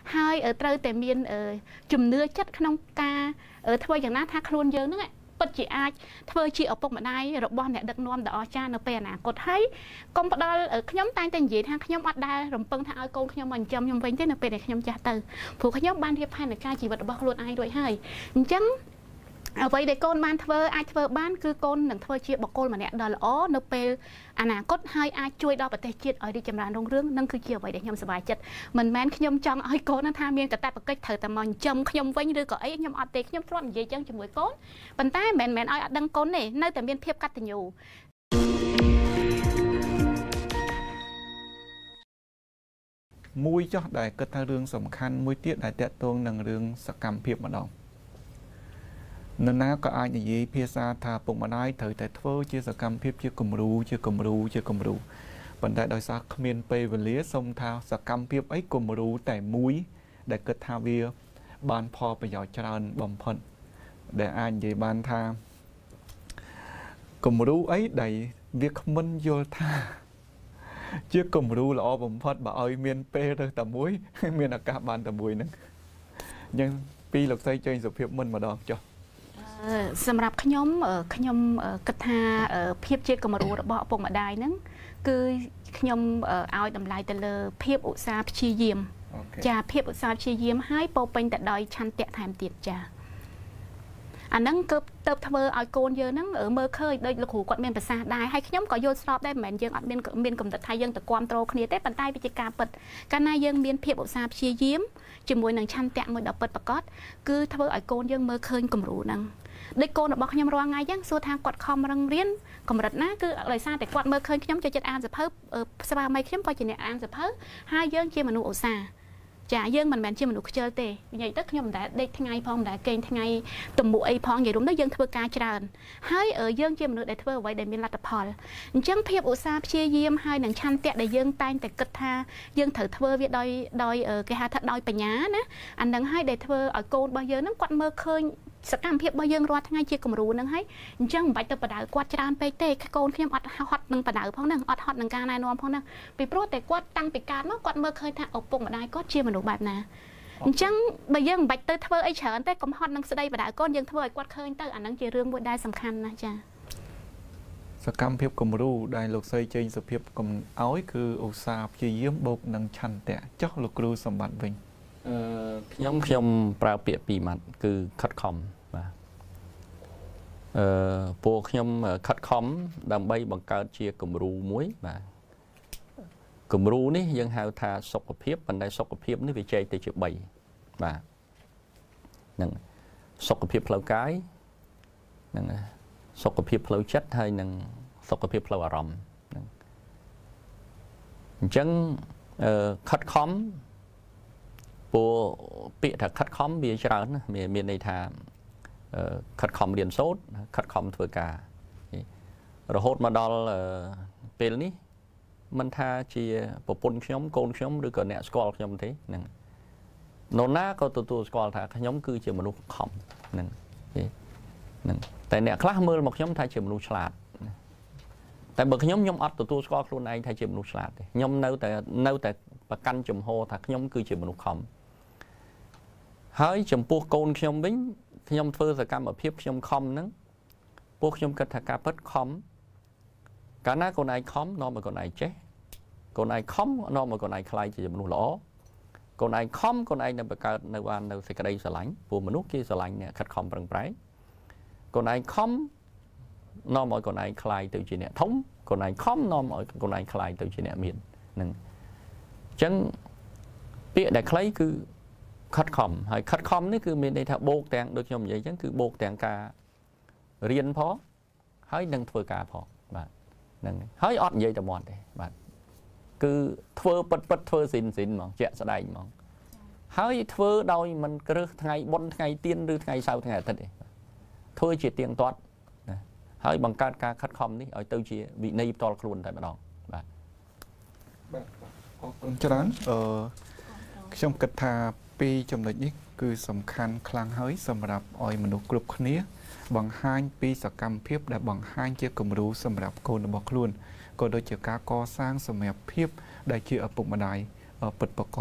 hai ở trâu tại miền chùm nưa chất không ca ở thôi chẳng nát thác luôn dơ nữa bất chỉ ai thôi chị ở bông mà này rồi bọn này đặt nom đỏ cha nó bè nè cột thấy con bắt đầu ở nhóm tay tên gì thang nhóm bắt đai rồi bưng thang con nhóm mình châm nhóm vinh thế nó bè này nhóm cha từ phụ nhóm ban hiệp hai là ca chỉ vật bao luôn ai đuổi hơi chấm vậy để con ban thơ ai thơ ban cứ con đừng thơ chia bọc con mà nè đòi là ó nộp bê cốt hai ai chui đo bật tay chết ở đi chầm ràn rong rương nâng cứ chiều vậy để nhom sờ bài chật mình men nhom trong ai con nó tham miên tại bậc cách thời tầm mòn châm nhom vinh đưa cỏ ấy nhom ọt tê nhom trộn gì chân chừng mũi con bàn tay men ai đăng con này nơi tầm biên phép cắt từ nhiều mũi cho đại cất thang rương sầm khăn mũi tiết đại tẹt tuông nâng rương sắc cam phép mà đong nên ná có ai gì phía xa thà bụng mà nói thời tại thơ chia sắc cam phép chia cầm ru vấn đề đòi xa miền tây và lía sông thao sắc cam phép ấy cầm ru tại mũi đại cất thao bia ban pho bây giờ tràn bầm phận để ai gì ban tha cầm ru ấy đầy việc minh vô tha chiếc cầm ru là o bầm phật bà ơi miền tây rồi tầm muối miền là cả ban tầm muối nữa nhưng pi lục xây chơi dục hiệp minh mà đòn cho สำหรับขยมกระทาเพียบเชื่อกรรมรูระเบาปงมาได้นั้นคือขยมเอาดำลายแต่เลยเพียบอุตสาหชีเยี่ยมจะเพียบอุตสาหชีเยี่ยมให้โปเป็นแต่ดอยชันเตะแถมติดจ้าอันนั้นก็เติบเทอเอาโกนเยอะนั่งเมื่อเคยโดยลูกหูกอดเมียนภาษาได้ให้ขยมก็โยนสอบได้เหมือนยังอัดเมียนกลุ่มตัดไทยยังแต่ความโตคณีแต่ปันใต้พิจิการเปิดการนายยังเมียนเพียบอุตสาหชีเยี่ยมจมวยหนังชันเตะมวยดอกเปิดประกอบคือเทอเอาโกนยังเมื่อเคยกลุ่มรูนั่งได้โกนบอกขยมรวงไงยังสู้ทางกดคอมรังเรียนกำรัดนะคืออะไรซาแต่กดเมื่อเคยขยมจะจัดอ่านจะเพิ่มสบายไม่ขยมก็จะเนี่ยอ่านจะเพิ่มให้ยังเชื่อมนุษย์อุตสาจ่ายังมันแมนเชื่อมนุษย์เจอเตะใหญ่ตั้งขยมได้ทั้งไงพองได้เก่งทั้งไงตุ่มบุไอพองใหญ่รุ่มได้ยังเทอการจราให้ยังเชื่อมนุษย์ได้เทอไว้ได้มีรัตพอลจังเพียบอุตสาเชี่ยเยี่ยมให้หนังชันเตะได้ยังตายแต่กึศธายังเถอเทอเวียดอยแกหาทัดดอยปัญญานะอันนั้นให้ได้เทอเอาโกนบางเยอะนั่งกดเมื่อเคยสกัมเพียบบางยังรอทั้งไงเชี่ยกำรูนั่งให้จังใบตะประดากวาดจานไปเตะโกนขยมอัดฮอตหนึ่งประดาพ้องนั่งอัดฮอตหนึ่งการนายนวมพ้องนั่งไปโปรแต่กวาดตั้งไปการเมื่อกวาดเมื่อเคยทางอบปงมาได้ก็เชี่ยมนุษย์แบบนะจังบางยังใบเตะเทอไอเฉินแต่กำฮอตนั่งแสดงประดาก้อนยังเทอกวาดเคยเตะอันนั้นเชี่ยเรื่องบุญได้สำคัญนะจ๊ะสกัมเพียบกำรูได้ลูกใส่ใจสเพียบกำเอาคืออุตสาหเยี่ยมบกนังชันแต่เจ้าลูกครูสมบัติวิ่งยมปลาเปียปีมัดคือคัดคอมพวกยมคัดคอมดำใบบังการเชียกลุ่มรูมุ้ยกลุ่มรูนี่ยังหาทาสกปรกบันไดสกปรกนี่ไปใจแต่จุดใบนั่งสกปรกเพลากายนั่งสกปรกเพลาชัดให้นั่งสกปรกเพลาอารมณ์จังคัดคอมพวกเปียถักคัดคอมเบียร์จานมีในทางคัดคอมเรียนโซดคัดคอมធ្វើការរហូតមកដល់ពេលនេះមិនថាជាប្រពន្ធខ្ញុំកូនខ្ញុំឬក៏អ្នកស្គាល់ខ្ញុំទេហ្នឹងនរណាក៏ទទួលស្គាល់ថាខ្ញុំគឺជាមនុស្សខំហ្នឹងតែអ្នកខ្លះមើលមកខ្ញុំថាជាមនុស្សឆ្លាតតែបើខ្ញុំអត់ទទួលស្គាល់ខ្លួនឯងថាជាមនុស្សឆ្លាតទេខ្ញុំនៅតែប្រកាន់ជំហរថាខ្ញុំគឺជាមនុស្សខំហើយចំពោះកូនខ្ញុំវិញខ្ញុំធ្វើសកម្មភាពខ្ញុំខំហ្នឹងពួកខ្ញុំគិតថាការពិតខំកាលណាកូនឯងខំនាំឲ្យកូនឯងចេះកូនឯងខំនាំឲ្យកូនឯងខ្លាយជាមនុស្សល្អកូនឯងខំកូនឯងនឹងបង្កើតនៅបាននៅសេចក្តីស្រឡាញ់ពួកមនុស្សគេស្រឡាញ់អ្នកខិតខំប្រឹងប្រែងកូនឯងខំនាំឲ្យកូនឯងខ្លាយទៅជាអ្នកធំកូនឯងខំនាំឲ្យកូនឯងខ្លាយទៅជាអ្នកមានហ្នឹងអញ្ចឹងពាក្យដែលខ្លីគឺខិតខំហើយខិតខំនេះគឺមានន័យថាបូកទាំងដូចខ្ញុំនិយាយអញ្ចឹងគឺបូកទាំងការរៀនផងហើយនឹងធ្វើការផងបាទហ្នឹងហើយអត់និយាយតែមាត់ទេបាទគឺធ្វើពិតធ្វើស៊ីនហ្មងជាក់ស្ដែងហ្មងហើយធ្វើដោយមិនគ្រឹះថ្ងៃបុណ្យថ្ងៃទៀនឬថ្ងៃសៅរ៍ថ្ងៃអាទិត្យទេធ្វើជាទៀងទាត់ណាហើយបង្កើតការខិតខំនេះឲ្យទៅជាវិន័យផ្ទាល់ខ្លួនតែម្ដងបាទអរគុណច្រើនខ្ញុំគិតថាពីចំណុចនេះគឺសំខាន់ខ្លាំងហើយសម្រាប់ឲ្យមនុស្សគ្រប់គ្នាបង្ហាញពីសកម្មភាពដែលបង្ហាញជាគំរូសម្រាប់កូនរបស់ខ្លួនក៏ដូចជាការកសាងសមត្ថភាពដែលជាឪពុកម្ដាយពិតប្រាកដ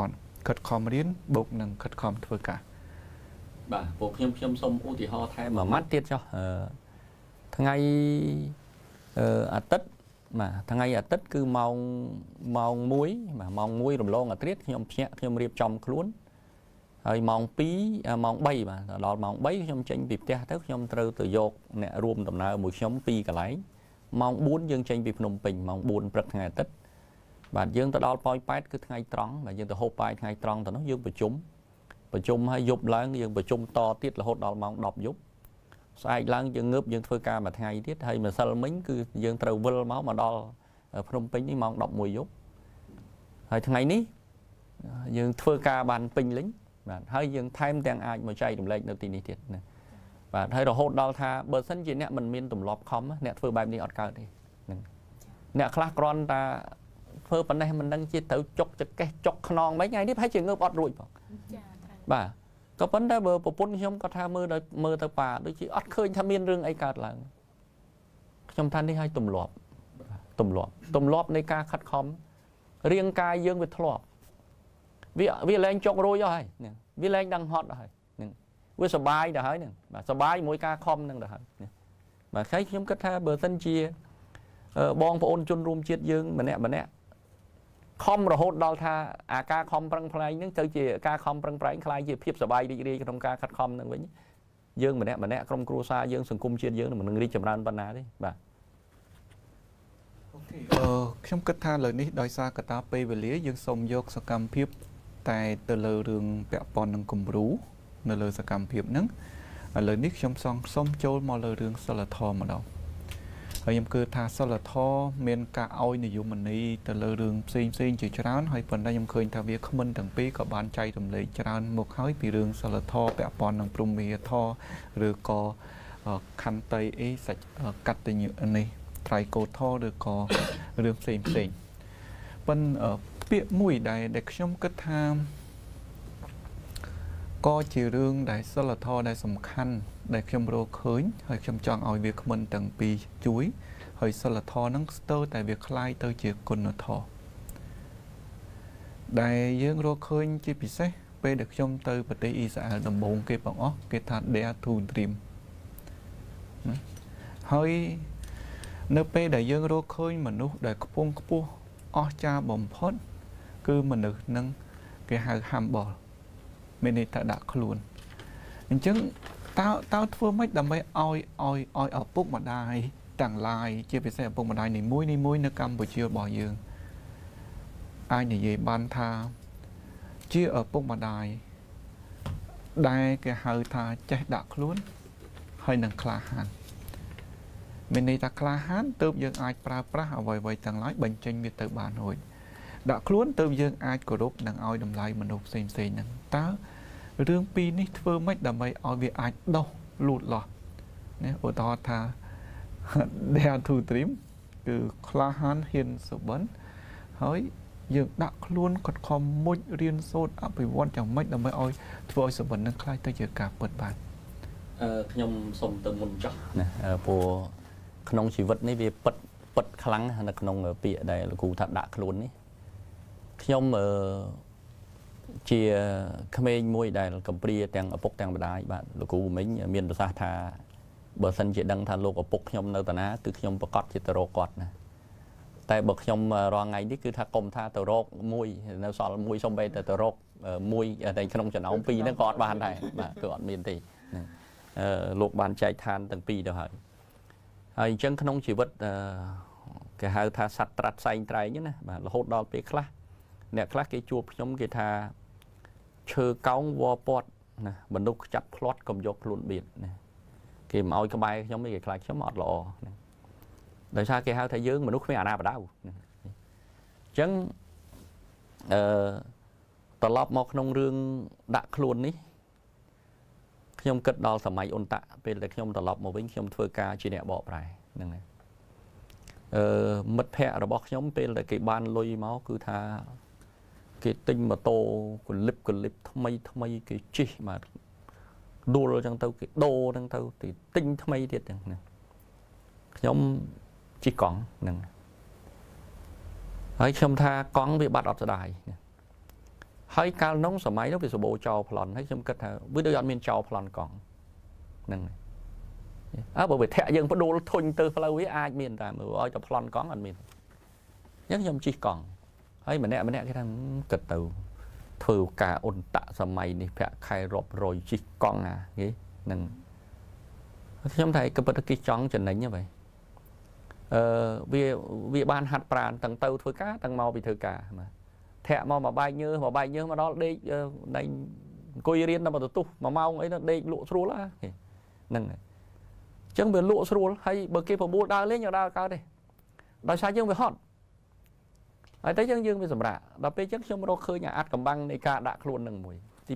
ខិតខំរៀនបូកនឹងខិតខំធ្វើការបាទពួកខ្ញុំសូមឧទាហរណ៍ថែមមួយម៉ាត់ទៀតចុះថ្ងៃអាទិត្យបាទថ្ងៃអាទិត្យគឺម៉ោង1បាទម៉ោង1រំលងអាធ្រាត្រខ្ញុំភ្ញាក់ខ្ញុំរៀបចំខ្លួនហើយម៉ោង2ម៉ោង3បាទដល់ម៉ោង3ខ្ញុំចេញពីផ្ទះទៅខ្ញុំត្រូវទៅយកអ្នករួមដំណើរមួយខ្ញុំ2កន្លែងម៉ោង4យើងចេញពីភ្នំពេញម៉ោង4ព្រឹកថ្ងៃអាទិត្យបាទយើងទៅដល់ប៉ោយប៉ែតគឺថ្ងៃត្រង់បាទយើងទៅហូបបាយថ្ងៃត្រង់ទៅនោះយើងប្រជុំហើយយប់ឡើងយើងប្រជុំតទៀតរហូតដល់ម៉ោង10យប់ស្អែកឡើងយើងងើបយើងធ្វើការមួយថ្ងៃទៀតហើយម្សិលមិញគឺយើងត្រូវវិលមកដល់ភ្នំពេញនេះម៉ោង11យប់ហើយថ្ងៃនេះយើងធ្វើការបានពេញលេញបាទហើយយើងថែមទាំងអាចមកចែករំលែកនៅទីនេះទៀតណាបាទហើយរហូតដល់ថាបើសិនជាអ្នកមិនមានទម្លាប់ខំអ្នកធ្វើបែបនេះអត់កើតទេហ្នឹងអ្នកខ្លះគ្រាន់តែធ្វើប៉ុណ្ណេះមិនដឹងជាទៅចុកចកេះចុកខ្នងមិនថ្ងៃនេះប្រហែលជាងើបអត់រួចបងបាទក៏ប៉ុន្តែបើប្រពន្ធខ្ញុំគាត់ថាមើលទៅប៉ាដូចជាអត់ឃើញថាមានរឿងអីកើតឡើងខ្ញុំថានេះឲ្យទម្លាប់នៃការខិតខំរាងកាយយើងវាធ្លាប់វាលែងចុករួយអស់ហើយវាលែងដឹងហត់អស់ហើយហ្នឹងវាសុបាយទៅហើយហ្នឹងបាទសុបាយមួយការខំហ្នឹងទៅហើយបាទខ្ញុំគិតថាបើសិនជាបងប្អូនជនរួមជាតិយើងម្នាក់ខំរហូតដល់ថាអាការខំប្រឹងប្រែងហ្នឹងទៅជាការខំប្រឹងប្រែងខ្លាយជាភាពសុបាយរីករាយក្នុងការខិតខំហ្នឹងវិញយើងម្នាក់ក្រុមគ្រួសារយើងសង្គមជាតិយើងមិននឹងរីកចម្រើនប៉ុណ្ណាទេបាទខ្ញុំគិតថាលើនេះដោយសារកត្តាពេលវេលាយើងសូមយកសកម្មភាពតែទៅលើរឿងពាក់ព័ន្ធនឹងគំរូនៅលើសកម្មភាពហ្នឹងឥឡូវនេះខ្ញុំសូមចូលមកលើរឿងសិលធម៌ម្ដងហើយខ្ញុំគិតថាសិលធម៌មានការឲ្យនិយមន័យទៅលើរឿងផ្សេងជាច្រើនហើយប៉ុន្តែខ្ញុំឃើញថាវាគ្មិនទាំងពីរក៏បានចែករំលែកច្រើនមកហើយពីរឿងសិលធម៌ពាក់ព័ន្ធនឹងព្រហ្មវិហារធម៌ឬក៏ខន្តីអីសាច់កតញ្ញូនេះត្រៃកោធម៌ឬក៏រឿងផ្សេងប៉ុន្តែពាក្យមួយដែលខ្ញុំគិតថាក៏ជារឿងដែលសិលធម៌ដែលសំខាន់ដែលខ្ញុំរកឃើញហើយខ្ញុំចង់ឲ្យវាគ្មិនទាំងពីរជួយហើយសិលធម៌ហ្នឹងស្ទើរតែវាคล้ายទៅជាគុណធម៌ដែលយើងរកឃើញជាពិសេសពេលដែលខ្ញុំទៅប្រទេសអ៊ីស្រាអែលដំបូងគេបងអស់គេថា Dare to Dream ហើយនៅពេលដែលយើងរកឃើញមនុស្សដែលខ្ពង់ខ្ពស់អស្ចារ្យបំផុតគឺមនុស្សនឹងគេហៅ humble មានន័យថាដាក់ខ្លួនអញ្ចឹងតើធ្វើម៉េចដើម្បីឲ្យឪពុកម្ដាយទាំងឡាយជាពិសេសឪពុកម្ដាយនីមួយនៅកម្ពុជារបស់យើងអាចនិយាយបានថាជាឪពុកម្ដាយដែលគេហៅថាចេះដាក់ខ្លួនហើយនឹងក្លាហានមានន័យថាក្លាហានទើបយើងអាចប្រើប្រាស់អ្វីៗទាំងឡាយបញ្ចេញវាទៅបានរួចដាក់ខ្លួនទើបយើងអាចគោរពនិងឲ្យតម្លៃមនុស្សផ្សេងហ្នឹងតើរឿងពីរនេះធ្វើម៉េចដើម្បីឲ្យវាអាចដោះលូតលាស់ណាឧទាហរណ៍ថា Dare to Dream គឺក្លាហានហ៊ានសុបិនហើយយើងដាក់ខ្លួនខិតខំមុជរៀនសូត្រអភិវឌ្ឍយ៉ាងម៉េចដើម្បីឲ្យធ្វើឲ្យសុបិននឹងខ្លាយទៅជាការពិតបានខ្ញុំសូមទៅមុនចុះណាព្រោះក្នុងជីវិតនេះវាពិតខ្លាំងនៅក្នុងពាក្យដែលលោកគ្រូថាដាក់ខ្លួននេះខ្ញុំជាក្មេងមួយដែលកំព្រាទាំងឪពុកទាំងម្ដាយបាទលោកគ្រូមិញមានប្រសាសន៍ថាបើសិនជាដឹងថាលោកឪពុកខ្ញុំនៅតាណាគឺខ្ញុំប្រកាសជាទៅរកគាត់ណាតែបើខ្ញុំរាល់ថ្ងៃនេះគឺថាកុំថាទៅរកមួយនៅសល់មួយសំបីតែទៅរកមួយតែក្នុងចំណោមពីរហ្នឹងក៏អត់បានដែរបាទគឺអត់មានទេលោកបានចែកឋានទាំងពីរទៅហើយអញ្ចឹងក្នុងជីវិតគេហៅថាសត្វត្រាត់ផ្សែងត្រែងណាបាទរហូតដល់ពេលខ្លះអ្នកខ្លះគេជួបខ្ញុំគេថាឈើកោងវពាត់ណាមនុស្សចាប់ផ្្លាត់កុំយកខ្លួនបៀតណាគេមកឲ្យក្បែរខ្ញុំគេខ្លាចខ្ញុំអត់ល្អណាដោយសារគេហៅថាយើងមនុស្សគ្មានអាណាបដៅអញ្ចឹងត្រឡប់មកក្នុងរឿងដាក់ខ្លួននេះខ្ញុំគិតដល់សម័យអ៊ុនតាក់ពេលដែលខ្ញុំត្រឡប់មកវិញខ្ញុំធ្វើការជាអ្នកបកប្រែហ្នឹងហើយមិត្តភ័ក្តិរបស់ខ្ញុំពេលដែលគេបានលុយមកគឺថាគេទិញម៉ូតូកលិបថ្មីគេជិះបាទដួលអញ្ចឹងទៅគេដូរហ្នឹងទៅទិញថ្មីទៀតហ្នឹងខ្ញុំជិះកង់ហ្នឹងហើយខ្ញុំថាកង់វាបាត់អត់ស្ដាយហើយកាលនោះសម័យនោះវាសបោចោប្លន់ហើយខ្ញុំគិតថាវាដូចអត់មានចោប្លន់កង់ហ្នឹងបើវាធាក់យើងបដូលធុញទៅផ្លូវវាអាចមានតែមើលឲ្យតែប្លន់កង់អត់មានអញ្ចឹងខ្ញុំជិះកង់ហើយម្នាក់គេថាគិតទៅធ្វើការអ៊ុនតាក់សម័យនេះប្រាក់ខែរាប់រយជិះកង់ណាគេហ្នឹងខ្ញុំថាក៏ពិតគេចង់ចំណេញហ្នឹងវាបានហាត់ប្រាណទាំងទៅធ្វើការទាំងមកពីធ្វើការបាទធាក់មកមកបាយញើសមកដល់ដេកអង្គុយរៀនដល់ទៅទុះ1ម៉ោងអីទៅដេកលក់ស្រួលហ្នឹងហើយអញ្ចឹងវាលក់ស្រួលហើយបើគេប្រមូលដើរលេងយើងដើរកើតទេដោយសារយើងវាហត់ហើយតែយើងវាសម្រាប់ដល់ពេលអញ្ចឹងខ្ញុំរកឃើញអាចកំបាំងនៃការដាក់ខ្លួននឹងមួយទី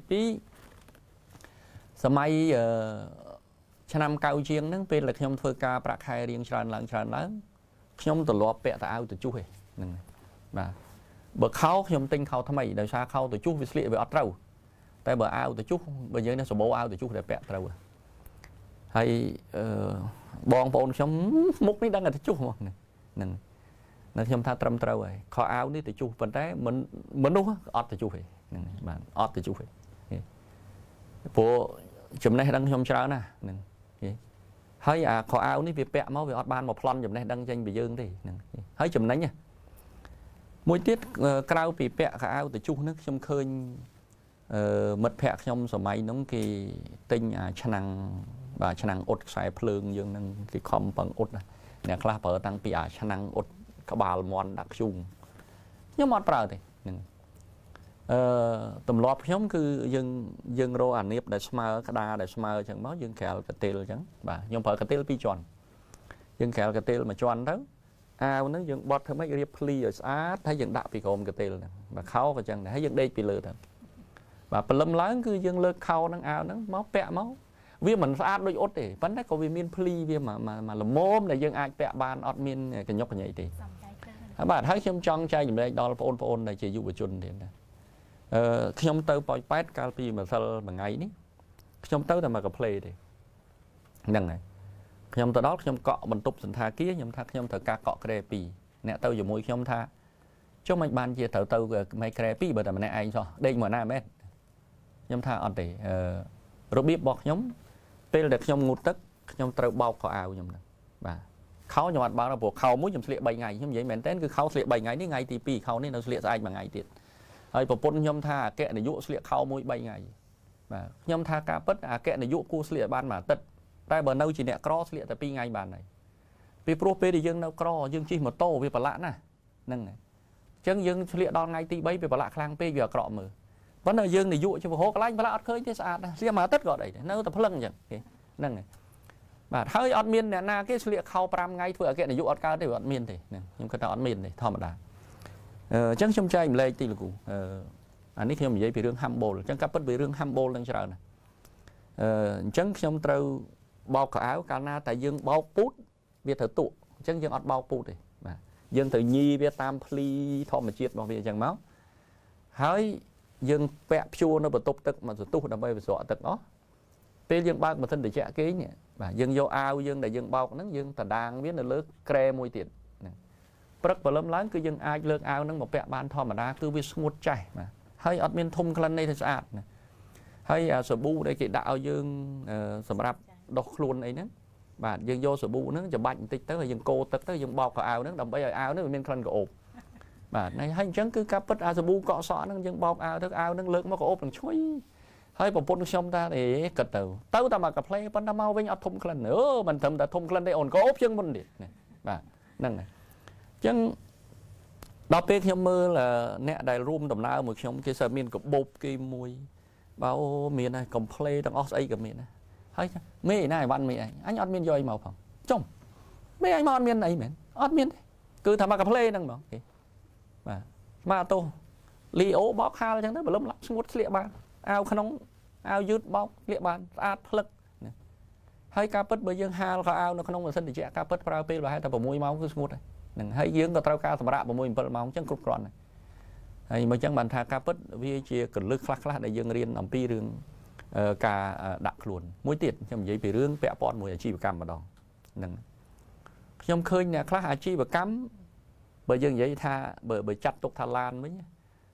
2សម័យឆ្នាំ90ជាងហ្នឹងពេលដែលខ្ញុំធ្វើការប្រាក់ខែរៀងច្រើនឡើងខ្ញុំទម្លាប់ពាក់តែអាវទៅជុះហ្នឹងបាទបើខោខ្ញុំទិញខោថ្មីដោយសារខោទៅជុះវាស្លៀកវាអត់ត្រូវតែបើអាវទៅជុះបើយើងនេះសម្បូរអាវទៅជុះតែពាក់ត្រូវហើយបងប្អូនខ្ញុំមុខនេះដឹងតែទៅជុះហ្មងហ្នឹងខ្ញុំថាត្រឹមត្រូវហើយខោអាវនេះទៅជុះប៉ុន្តែមនុស្សអត់ទៅជុះទេហ្នឹងបាទអត់ទៅជុះទេព្រោះចំណេះដឹងខ្ញុំច្រើនណាស់ហ្នឹងហើយអាខោអាវនេះវាពាក់មកវាអត់បានមកប្លន់ចំណេះដឹងចេញពីយើងទេហ្នឹងហើយចំណេញមួយទៀតក្រៅពីពាក់ខោអាវទៅជុះហ្នឹងខ្ញុំឃើញមិត្តភ័ក្ដិខ្ញុំសម័យហ្នឹងគេទិញអាឆ្នាំងបាទឆ្នាំងអ៊ុតខ្សែភ្លើងយើងហ្នឹងគេខំប៉ឹងអ៊ុតអ្នកខ្លះប្រើតាំងពីអាឆ្នាំងអ៊ុតក្បាលមន់ដាក់ធ្យូងខ្ញុំអត់ប្រើទេហ្នឹងទម្លាប់ខ្ញុំគឺយើងរកអានៀបដែលស្មើក្តារដែលស្មើអញ្ចឹងមកយើងក្រាលកាទៀលអញ្ចឹងបាទខ្ញុំប្រើកាទៀល2ជាន់យើងក្រាលកាទៀល1ជាន់ទៅអាវហ្នឹងយើងបត់ធ្វើម៉េចរៀបភ្លីឲ្យស្អាតហើយយើងដាក់ពីក្រោមកាទៀលហ្នឹងបាទខោក៏អញ្ចឹងដែរហើយយើងដេកពីលើទៅបាទព្រលឹមឡើងគឺយើងលើកខោហ្នឹងអាវហ្នឹងមកពាក់មកវាមិនស្អាតដូចអ៊ុតទេប៉ុន្តែក៏វាមានភ្លីវាមកល្មមដែលយើងអាចពាក់បានអត់មានកញ្ញុកកញ្ញៃទេបាទហើយខ្ញុំចង់ចែកចម្លែកដល់បងប្អូនដែលជាយុវជនទៀតណាខ្ញុំទៅប៉ោយប៉ែតកាលពីម្សិលមួយថ្ងៃនេះខ្ញុំទៅតែមកកាផ្លេទេហ្នឹងហើយខ្ញុំទៅដល់ខ្ញុំកក់បន្ទប់សន្តាគារខ្ញុំថាខ្ញុំត្រូវការកក់ក្រែ2អ្នកទៅជាមួយខ្ញុំថាចុះមិនបានជាត្រូវទៅមិនក្រែ2បើតែម្នាក់ឯងចុះដេកមួយណាមែនខ្ញុំថាអត់ទេរបៀបរបស់ខ្ញុំពេលដែលខ្ញុំងូតទឹកខ្ញុំត្រូវបោកខោអាវខ្ញុំហ្នឹងបាទខោខ្ញុំអត់បោកព្រោះខោមួយខ្ញុំស្លៀក3ថ្ងៃខ្ញុំនិយាយមែនតើគឺខោស្លៀក3ថ្ងៃនេះថ្ងៃទី2ខោនេះនៅស្លៀកស្អែកមួយថ្ងៃទៀតហើយប្រពន្ធខ្ញុំថាអគ្គនាយកស្លៀកខោមួយ3ថ្ងៃបាទខ្ញុំថាការពិតអគ្គនាយកគួរស្លៀកបានមួយអាទិត្យតែបើនៅជាអ្នកក្រស្លៀកតែ2ថ្ងៃបានហើយពីព្រោះពេលដែលយើងនៅក្រយើងជិះម៉ូតូវាប្រឡាក់ណាហ្នឹងហើយអញ្ចឹងយើងស្លៀកដល់ថ្ងៃទី3វាប្រឡាក់ខ្លាំងពេកវាអាក្រក់មើលប៉ុន្តែយើងនាយកជាហោកន្លែងប្រឡាក់អត់ឃើញទេស្អាតណាស់ស្លៀកមួយអាទិត្យក៏អត់អីដែរនៅតែភ្លឹងអញ្ចឹងហ្នឹងហើយបាទហើយអត់មានអ្នកណាគេស្លៀកខោ5ថ្ងៃធ្វើអគ្គនាយកអត់កើតទេអត់មានទេហ្នឹងខ្ញុំគិតថាអត់មានទេធម្មតាអញ្ចឹងខ្ញុំចែកម្លែកទីលោកគ្រូអានេះខ្ញុំនិយាយពីរឿង humble អញ្ចឹងកាប់ពិតពីរឿង humble នឹងច្រើនណាអញ្ចឹងខ្ញុំត្រូវបោកខោអាវកាលណាតែយើងបោកពូតវាត្រូវទក់អញ្ចឹងយើងអត់បោកពូតទេបាទយើងត្រូវញីវាតាមភ្លីធម្មជាតិរបស់វាអញ្ចឹងមកហើយយើងពាក់ព្យួរនៅបន្ទប់ទឹកមកសន្ទុះដើម្បីវាស្រក់ទឹកអស់ពេលយើងបើកម៉ាស៊ីនត្រជាក់គេងបាទយើងយកអាវយើងដែលយើងបោកហ្នឹងយើងតដាងវានៅលើក្រែមួយទៀតព្រឹកព្រលឹមឡើងគឺយើងអាចលើកអាវហ្នឹងមកពាក់បានធម្មតាគឺវាស្ងួតចាស់បាទហើយអត់មានធុំក្លិននេះទៅស្អាតណាហើយសាប៊ូដែលគេដាក់ឲ្យយើងសម្រាប់ដុសខ្លួនអីហ្នឹងបាទយើងយកសាប៊ូហ្នឹងច្របាច់បន្តិចទៅហើយយើងកូរទឹកទៅយើងបោកខោអាវហ្នឹងដើម្បីឲ្យអាវហ្នឹងវាមានក្លិនក្រអូបបាទហើយអញ្ចឹងគឺការពិតអាសាប៊ូកក់សក់ហ្នឹងយើងបោកអាវទៅអាវហ្នឹងលើកមកក្រអូបនឹងឈ្ងុយហើយប្រពន្ធខ្ញុំថាអេគិតទៅតែមកកាផ្លេប៉ុន្តែមកវិញអត់ធុំក្លិនមិនត្រឹមតែធុំក្លិនទេអូនក្រអូបជាងមុនទៀតបាទហ្នឹងហើយអញ្ចឹងដល់ពេលខ្ញុំមើលអ្នកដែលរួមដំណើរមួយខ្ញុំគេសើមានកបោបគេមួយបើមានហើយកុំផ្លេទាំងអស់ស្អីក៏មានដែរហើយមេណាអីវ៉ាន់មេអញអត់មានយកអីមកផងចុំមេអញមកអត់មានអីមែនអត់មានទេគឺថាមកកាផ្លេហ្នឹងហ្មងគេបាទស្មាតោលីអូបោកខាលអញ្ចឹងទៅបលឹមឡាប់ស្ងួតស្លៀកបានអាវក្នុងអាវយឺតបោកស្លៀកបានស្អាតភ្លឹកហើយការពិតបើយើងហាលខោអាវនៅក្នុងម៉ាស៊ីនត្រជាក់ការពិតប្រើពេលប្រហែលតែ6ម៉ោងគឺស្ងួតហើយហ្នឹងហើយយើងក៏ត្រូវការសម្រាប់6 7ម៉ោងអញ្ចឹងគ្រប់គ្រាន់ហើយមកអញ្ចឹងបានថាការពិតវាជាកលឹះខ្លះដែលយើងរៀនអំពីរឿងការដាក់ខ្លួនមួយទៀតខ្ញុំនិយាយពីរឿងពាក់ព័ន្ធមួយអាជីវកម្មម្ដងហ្នឹងខ្ញុំឃើញអ្នកខ្លះអាជីវកម្មបើយើងនិយាយថាបើចាត់ទុកថាឡានវិញ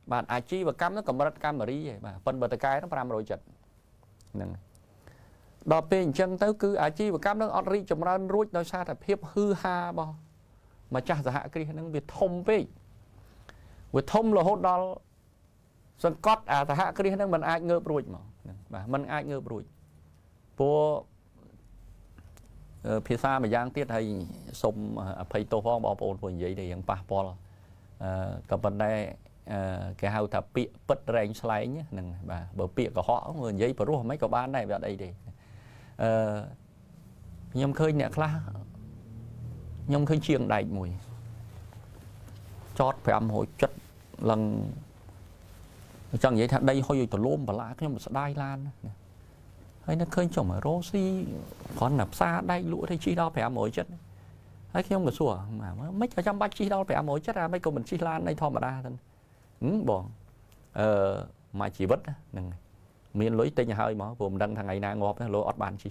bạn ai chi và cam nó cầm rất cam mà đi vậy mà phần bờ cái nó làm rồi chật nè đò pe chân tới cứ ai chi và cam nó ọt ri chấm ra ruột nó xa thật hiệp hư ha bao mà cha giả hạ cái nó việc thông pe việc thông là hốt đó sân cót à giả hạ cái nó mình ai ngơ ruột mà mình ai ngơ ruột po phía xa mà giang tiết hay sông phải tô phong bảo ổn phần vậy thìยังpa polกับvấn đề cái hào tháp bị bật rèn slide nhé nè bà bờ bịa của họ người giấy bờ ruộng mấy cái bán này vào đây thì nhom khơi nhẹ khla nhom khơi chiêng đầy mùi chót phải âm hồi chất lần chẳng vậy thật đây hồi tụi lôm và lá cái nhom sẽ đai lan hay nó khơi trồng ở rosi còn nạp xa đây lũ thấy chi đó phải âm hồi chất hay khi ông mà sủa mà mấy cái trăm bát chi đâu phải mỗi chất ra mấy cô mình chi lan đây thôi mà đa thôi bọn mà chỉ vứt miền lối tây nhà hơi mà vùng đăng thằng ngày nào ngọt lối ót bàn chi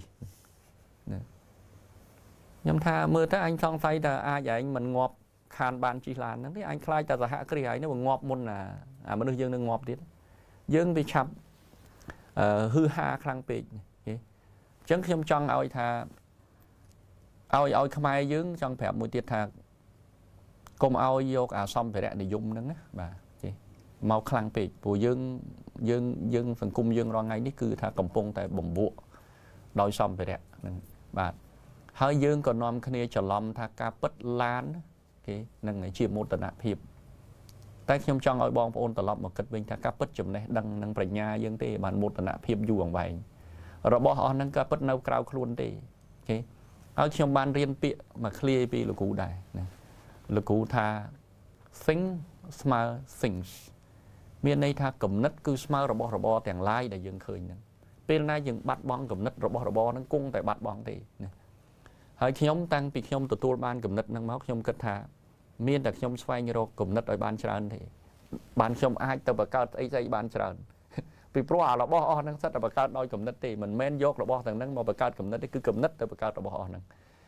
nhâm tha mưa tới anh xong tay là ai vậy anh mình ngọt khan bàn chi lan nó thấy anh khai ta hạ cái này nó còn ngọt môn là mà nước dương nó ngọtទៀតdương bị chậm hư ha khang bị chẳng khi ông chọn ao tha ao không ai dướng trong phép một tiết thạc cùng ao vô à xong phải để dùng nữa bà màu khăn bị bùi dương phần cung dương rồi ngay ní cứ thà cầm pông tại bồng bộ đôi xong phải để bà hơi dương còn nom kia chờ lòng thà cá bất lan cái nâng ngày chiêm một tận nạp hiệp tay trong trong ao bong ôn tận lòng một cất bên thà cá bất chùm này đăng nâng phải nhà dương tê bàn một tận nạp hiệp dù bằng vậy rồi bỏ họ nâng cá bất nâu cao luôn tê cái ở trong ban riêng bịa mà clear bị là cú đại là cú tha think smart things miền này tha cầm nứt cứ smart robot tiền lai để dừng khơi nè bên này dừng bắt bong cầm nứt robot nó cung tại bắt bong thì hơi nhóm tăng bị nhóm từ tour ban cầm nứt năng máu nhóm kết tha miền đặc nhóm xoay như rồi cầm nứt ở ban tràn thì ban nhóm ai từ bậc cao ấy dây ban tràn vì pro là bỏ năng rất là bậc cao đôi cầm nứt thì mình men dốt là bỏ thằng năng mà bậc cao cầm nứt cứ cầm nứt từ bậc cao là bỏ năng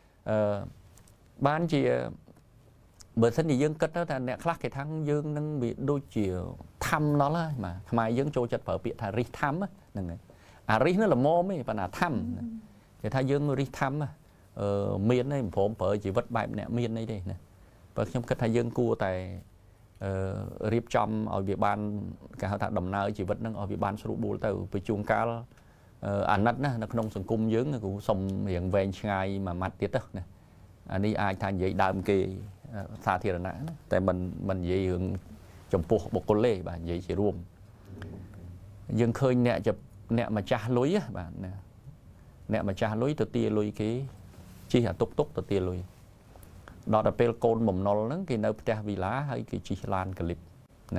ban chỉ bởi thân thì dương kết đó là nẹt khác cái thằng dương năng bị đôi chiều thăm nó là mà mai dương trôi chật phở bị thà ri thăm á nè ri nó là mô mấy và là thăm thì thay dương ri thăm miền này phổ phở chỉ vất bài nè miền này đây nè và trong cái thay dương cua tại riệp trong ở việt ban cả họ thà đầm nợ chỉ vất năng ở việt ban sưu bù từ với chuông cá ảnh nát nó không sừng cung dương cũng sông hiện về ngày mà mặt tiết đó nè anh đi ai thành vậy đam kia xa thiệt là nã tại mình vậy hưởng chồng buộc một con lê bà vậy chỉ ruộng dương khơi nè chụp nè mà cha lối á bà nè mà cha lối từ tia lối cái chi là túc từ tia lối đó là pel côn mầm non lớn cái nơi cha vì lá hay cái chi lan clip nè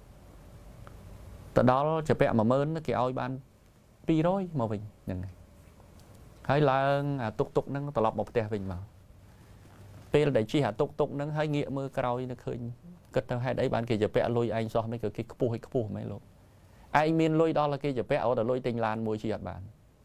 từ đó chụp bẹ mà mơn nó cái oi ban pi rồi mà mình nè hay là túc nó tập một tè mình mà pel để chi hả túc nó hay nghĩa mưa cày nó khơi cất hai đấy bạn kia chụp bẹ lôi anh so mấy cái cpu mấy lô anh miền lôi đó là kia chụp bẹ ở lôi tinh lan môi chi hạt bạn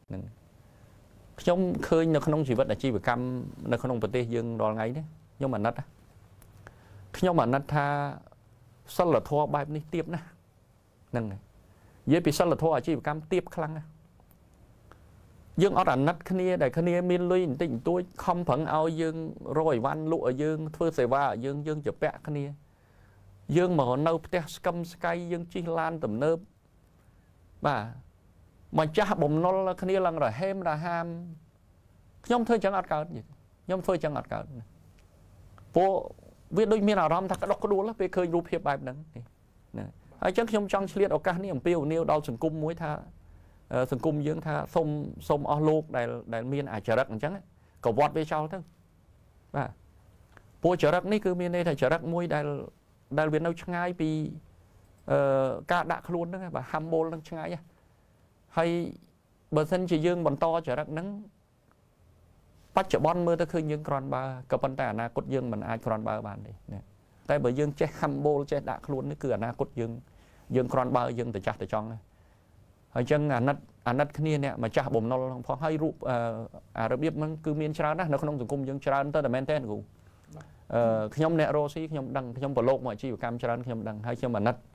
trong khơi nó không chỉ vật là chi về cam nó không vật tê dương đòn ngay đấy nhưng mà nát tha sao là thua bài này tiếp nè nâng này dưới bị sao là thua chi về cam tiếp khăng dương ở đàn nát khnia đại khnia miền lôi tỉnh tôi không phẳng ao dương rồi van lụa dương thưa sài va dương chụp bẹ khnia dương mà nâu te scum sky dương chi lan tầm nơ bà mà cha bồng nó là khnia lần rồi hem là ham nhóm thôi chẳng ăn cào gì nhóm thôi chẳng ăn cào vô biết đôi miền nào ram thật đọc có đua lắm về khơi rùa hiệp bài đắng ai chắc nhóm trong liệt ở cả niệm piêu nêu đau sừng cung muối tha sừng cung dương tha sông o lô đại miền chợ đất chẳng ấy cầu vọt về sau thôi và vô chợ đất này cứ miền đây là chợ đất muối đại việt đâu chẳng ai vì cả đã luôn đó và ham bol đang chẳng ai hay bờ sân chỉ dương bọn to chợ đất nắng bắt chợ bon mưa tới khơi dương còn ba cặp bàn tay na cốt dương mình ai còn ba bàn đi tại bởi dương che ham bol che đã luôn nó cứ na cốt dương còn ba dương từ chặt từ trong hay chân nát kia nè mà cha bồm nó phong hay rụp rồi biếtมันcứ miên tràn đó nó không dùng cung dương tràn tới là maintain cũng nhóm nè rosi nhóm đăng nhóm bờ lộc mọi chi cam tràn nhóm đăng hay nhóm mà nát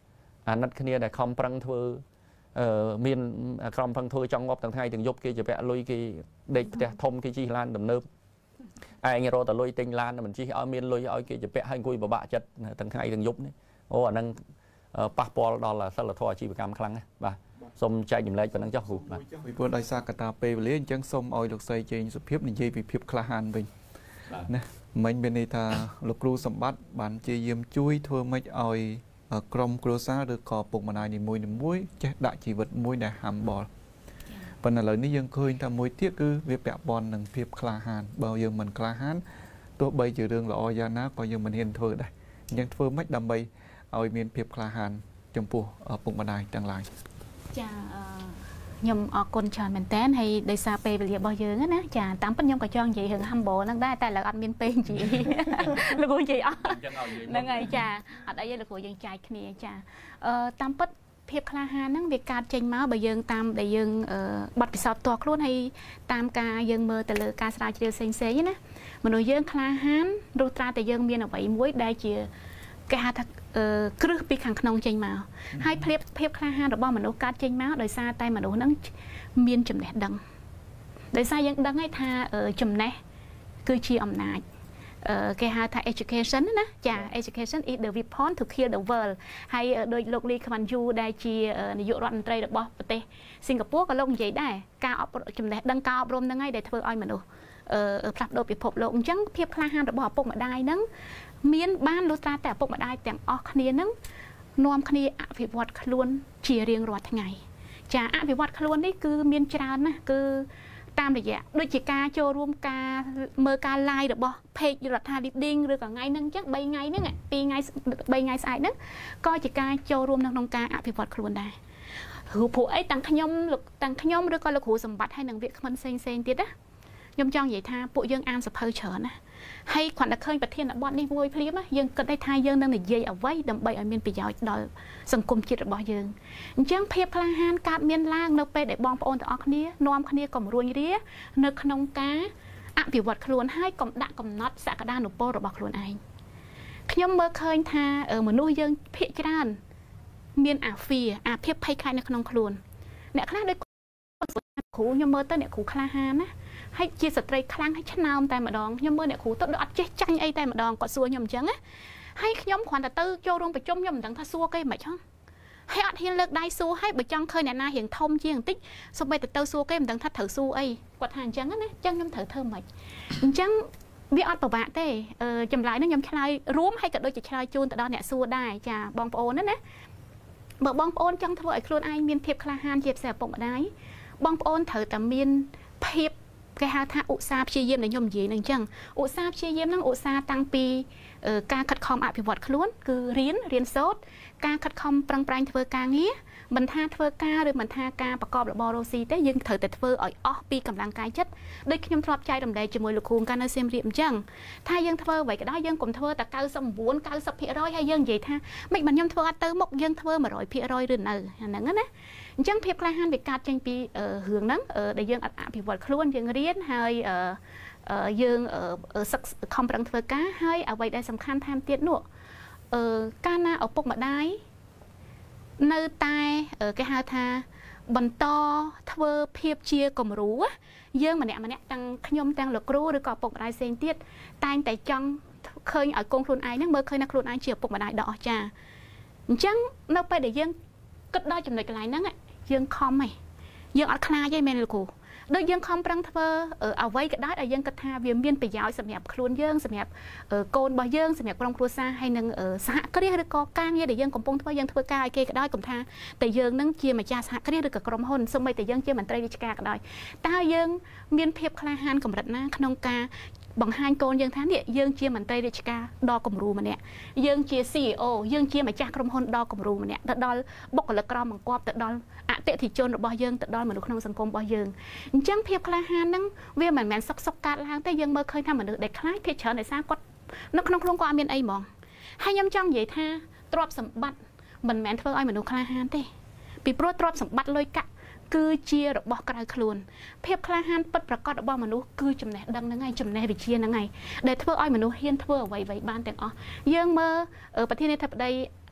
นัดគ្នាដែលខំប្រឹងធ្វើមានក្រុមប្រឹងធ្វើចង់ងាប់ទាំងថ្ងៃទាំងយប់គេជាពាក់លុយគេដេកផ្ទះធំគេជិះឡានទំនើបឯងរត់តែលុយទិញឡានមិនជិះឲ្យមានលុយឲ្យគេជាពាក់ឲ្យអង្គុយពិបាកចិត្តទាំងថ្ងៃទាំងយប់នេះអូអាហ្នឹងប៉ះពាល់ដល់សិលធម៌អាជីវកម្មខ្លាំងណាស់បាទសូមចែកចម្លែកប៉ុណ្ណឹងចុះគ្រូបាទពីព្រោះដោយសារកត្តាពេលវេលាអញ្ចឹងសូមឲ្យលោកស្រីជេងសុភាពនិយាយពីភាពក្លាហានវិញណាមិញមានន័យថាលោកគ្រូសម្បត្តិបានជាយាមជួយធ្វើម៉េចឲ្យក្រុមគ្រួសារឬក៏ពុកម្ដាយនីមួយចេះដាក់ជីវិតមួយដែលហាំបល់ប៉ុន្តែឥឡូវនេះយើងឃើញថាមួយទៀតគឺវាពាក់ព័ន្ធនឹងភាពក្លាហានបើយើងមិនក្លាហានទោះបីជារឿងល្អយ៉ាងណាក៏យើងមិនហ៊ានធ្វើដែរអញ្ចឹងធ្វើម៉េចដើម្បីឲ្យមានភាពក្លាហានចំពោះពុកម្ដាយទាំងឡាយចាខ្ញុំអរគុណច្រើនមែនតើហើយដោយសារពេលវេលារបស់យើងណាចាតាមពិតខ្ញុំក៏ចង់និយាយរឿង humble ហ្នឹងដែរតែឥឡូវអត់មានពេលនិយាយលោកគ្រូនិយាយអស់ហ្នឹងហើយចាអត់អីទេលោកគ្រូយើងចែកគ្នាចាតាមពិតភាពក្លាហានហ្នឹងវាកើតចេញមកបើយើងតាមដែលយើងបទពិសោធន៍ផ្ទាល់ខ្លួនហើយតាមការយើងមើលទៅលើការស្រាវជ្រាវផ្សេងៗណាមនុស្សយើងក្លាហានលុះត្រាតែយើងមានអ្វីមួយដែលជាគេហៅថាគ្រឹះពីខាងក្នុងចេញមកហើយភាពក្លាហានរបស់មនុស្សកើតចេញមកដោយសារតែមនុស្សហ្នឹងមានចំណេះដឹងដោយសារយើងដឹងហើយថាចំណេះគឺជាអំណាចគេហៅថា education ណាចា education is the weapon to kill the world ហើយដោយលោកលីខ្វាន់យូដែលជានាយករដ្ឋមន្ត្រីរបស់ប្រទេសសិង្ហបុរីក៏លោកនិយាយដែរការអប់រំចំណេះដឹងការអប់រំហ្នឹងហើយដែលធ្វើឲ្យមនុស្សផ្លាស់ប្ដូរពិភពលោកអញ្ចឹងភាពក្លាហានរបស់ឪពុកម្ដាយហ្នឹងមានបានលុះត្រាតែឪពុកម្ដាយទាំងអស់គ្នាហ្នឹងនាំគ្នាអភិវឌ្ឍខ្លួនជារៀងរាល់ថ្ងៃចាអភិវឌ្ឍខ្លួននេះគឺមានច្រើនណាស់គឺតាមរយៈដូចជាការចូលរួមការមើលការ live របស់ page រដ្ឋា leading ឬក៏ថ្ងៃហ្នឹងអញ្ចឹង3ថ្ងៃហ្នឹង2ថ្ងៃ3ថ្ងៃស្អែកហ្នឹងក៏ជាការចូលរួមក្នុងការអភិវឌ្ឍខ្លួនដែរព្រោះអីទាំងខ្ញុំឬក៏លោកគ្រូសម្បត្តិហើយនឹងវាគ្មិនផ្សេងទៀតណាខ្ញុំចង់និយាយថាពួកយើងអានសភៅច្រើនណាហើយគ្រាន់តែឃើញប្រធានបទនេះមួយភ្លាមយើងគិតថាយើងនឹងនិយាយអ្វីដើម្បីឲ្យមានប្រយោជន៍ដល់សង្គមជាតិរបស់យើងអញ្ចឹងភាពក្លាហានកើតមានឡើងនៅពេលដែលបងប្អូនទាំងអស់គ្នានាំគ្នាកំរួញរានៅក្នុងការអភិវឌ្ឍខ្លួនហើយកុំដាក់កំណត់សក្តានុពលរបស់ខ្លួនឯងខ្ញុំមើលឃើញថាមនុស្សយើងភាគច្រើនមានអាភាពភ័យខ្លាចនៅក្នុងខ្លួនអ្នកខ្លះដូចគ្រូខ្ញុំមើលទៅអ្នកគ្រូក្លាហានណាហើយជាស្ត្រីខ្លាំងហើយឆ្នើមតែម្ដងខ្ញុំមើលអ្នកគ្រូទៅដូចអត់ចេះចាញ់អីតែម្ដងគាត់សួរខ្ញុំអញ្ចឹងណាហើយខ្ញុំគ្រាន់តែទៅចូលរួមប្រជុំខ្ញុំមិនដឹងថាសួរគេមិនហ៎ហើយអត់ហ៊ានលើកដៃសួរហើយបើចង់ឃើញអ្នកណារៀងធំជាងបន្តិចសូម្បីតែទៅសួរគេមិនដឹងថាត្រូវសួរអីគាត់ថាអញ្ចឹងណាអញ្ចឹងខ្ញុំត្រូវធ្វើម៉េចអញ្ចឹងវាអត់ពិបាកទេចម្លើយនេះខ្ញុំឆ្លើយរួមហើយក៏ដូចជាឆ្លើយជូនទៅដល់អ្នកសួរដែរចាបងប្អូនណាបើបងប្អូនចង់ធ្វើឲ្យខ្លួនឯងមានភាពក្លាហានជាពិសេសឪពុកម្ដាយបងប្អូនត្រូវតែមានភាពគេហៅថាឧស្សាហ៍ព្យាយាមដែលខ្ញុំនិយាយនឹងអញ្ចឹងឧស្សាហ៍ព្យាយាមហ្នឹងឧស្សាហ៍តាំងពីការខិតខំអភិវឌ្ឍខ្លួនគឺរៀនសូត្រការខិតខំប្រឹងប្រែងធ្វើការងារមិនថាធ្វើការឬមិនថាការប្រកបរបររកស៊ីទេយើងត្រូវតែធ្វើឲ្យអស់ពីកម្លាំងកាយចិត្តដូចខ្ញុំធ្លាប់ចែករំលែកជាមួយលោកគ្រូកាលនៅសៀមរាបអញ្ចឹងថាយើងធ្វើអ្វីក៏ដោយយើងកុំធ្វើតែ99 90% ហើយយើងនិយាយថាមិនបានខ្ញុំធ្វើអត់ទៅមុខយើងធ្វើ 100% ឬនៅអាហ្នឹងណាអញ្ចឹងភាពក្លាហានវាកើតចេញពីរឿងហ្នឹងដែលយើងអភិវឌ្ឍខ្លួនយើងរៀនហើយយើងខំប្រឹងធ្វើការហើយអ្វីដែលសំខាន់ថែមទៀតនោះកាលណាឪពុកម្ដាយនៅតែគេហៅថាបន្តធ្វើភាពជាគំរូយើងម្នាក់ទាំងខ្ញុំទាំងលោកគ្រូឬក៏ឪពុកម្ដាយផ្សេងទៀតតែងតែចង់ឃើញឲ្យកូនខ្លួនឯងហ្នឹងមើលឃើញថាខ្លួនឯងជាឪពុកម្ដាយដ៏អស្ចារ្យអញ្ចឹងនៅពេលដែលយើងគិតដល់ចំណុចកន្លែងហ្នឹងយើងខំហីយើងអត់ខ្លាចទេមែនលោកគ្រូដូចយើងខំប្រឹងធ្វើអ្វីក៏ដោយដែលយើងគិតថាវាមានប្រយោជន៍សម្រាប់ខ្លួនយើងសម្រាប់កូនរបស់យើងសម្រាប់ក្រុមគ្រួសារហើយនឹងសហគ្រាសឬក៏ការងារដែលយើងកំពុងធ្វើយើងធ្វើការឲ្យគេក៏ដោយកុំថាតែយើងនឹងជាម្ចាស់សហគ្រាសឬក៏ក្រុមហ៊ុនសូម្បីតែយើងជាមន្ត្រីរាជការក៏ដោយតើយើងមានភាពក្លាហានកម្រិតណាក្នុងការបង្ហាញកូនយើងថានេះយើងជាមន្ត្រីរាជការដ៏គំរូម្នាក់យើងជា CEO យើងជាម្ចាស់ក្រុមហ៊ុនដ៏គំរូម្នាក់ទៅដល់បុគ្គលិកក្រមបង្គាប់ទៅដល់អតិថិជនរបស់យើងទៅដល់មនុស្សក្នុងសង្គមរបស់យើងអញ្ចឹងភាពក្លាហានហ្នឹងវាមិនមែនសុកកើតឡើងទេយើងមើលឃើញថាមនុស្សដែលខ្លាចភាគច្រើនដោយសារគាត់នៅក្នុងខ្លួនគាត់អត់មានអីហ្មងហើយខ្ញុំចង់និយាយថាទ្រព្យសម្បត្តិមិនមែនធ្វើឲ្យមនុស្សក្លាហានទេពីព្រោះទ្រព្យសម្បត្តិលុយកាក់គឺជារបស់ក្រៅខ្លួនភាពក្លាហានពិតប្រាកដរបស់មនុស្សគឺចំណេះដឹងហ្នឹងហើយចំណេះវិជ្ជាហ្នឹងហើយដែលធ្វើឲ្យមនុស្សហ៊ានធ្វើអ្វីៗបានទាំងអស់យើងមើលប្រធានាធិបតី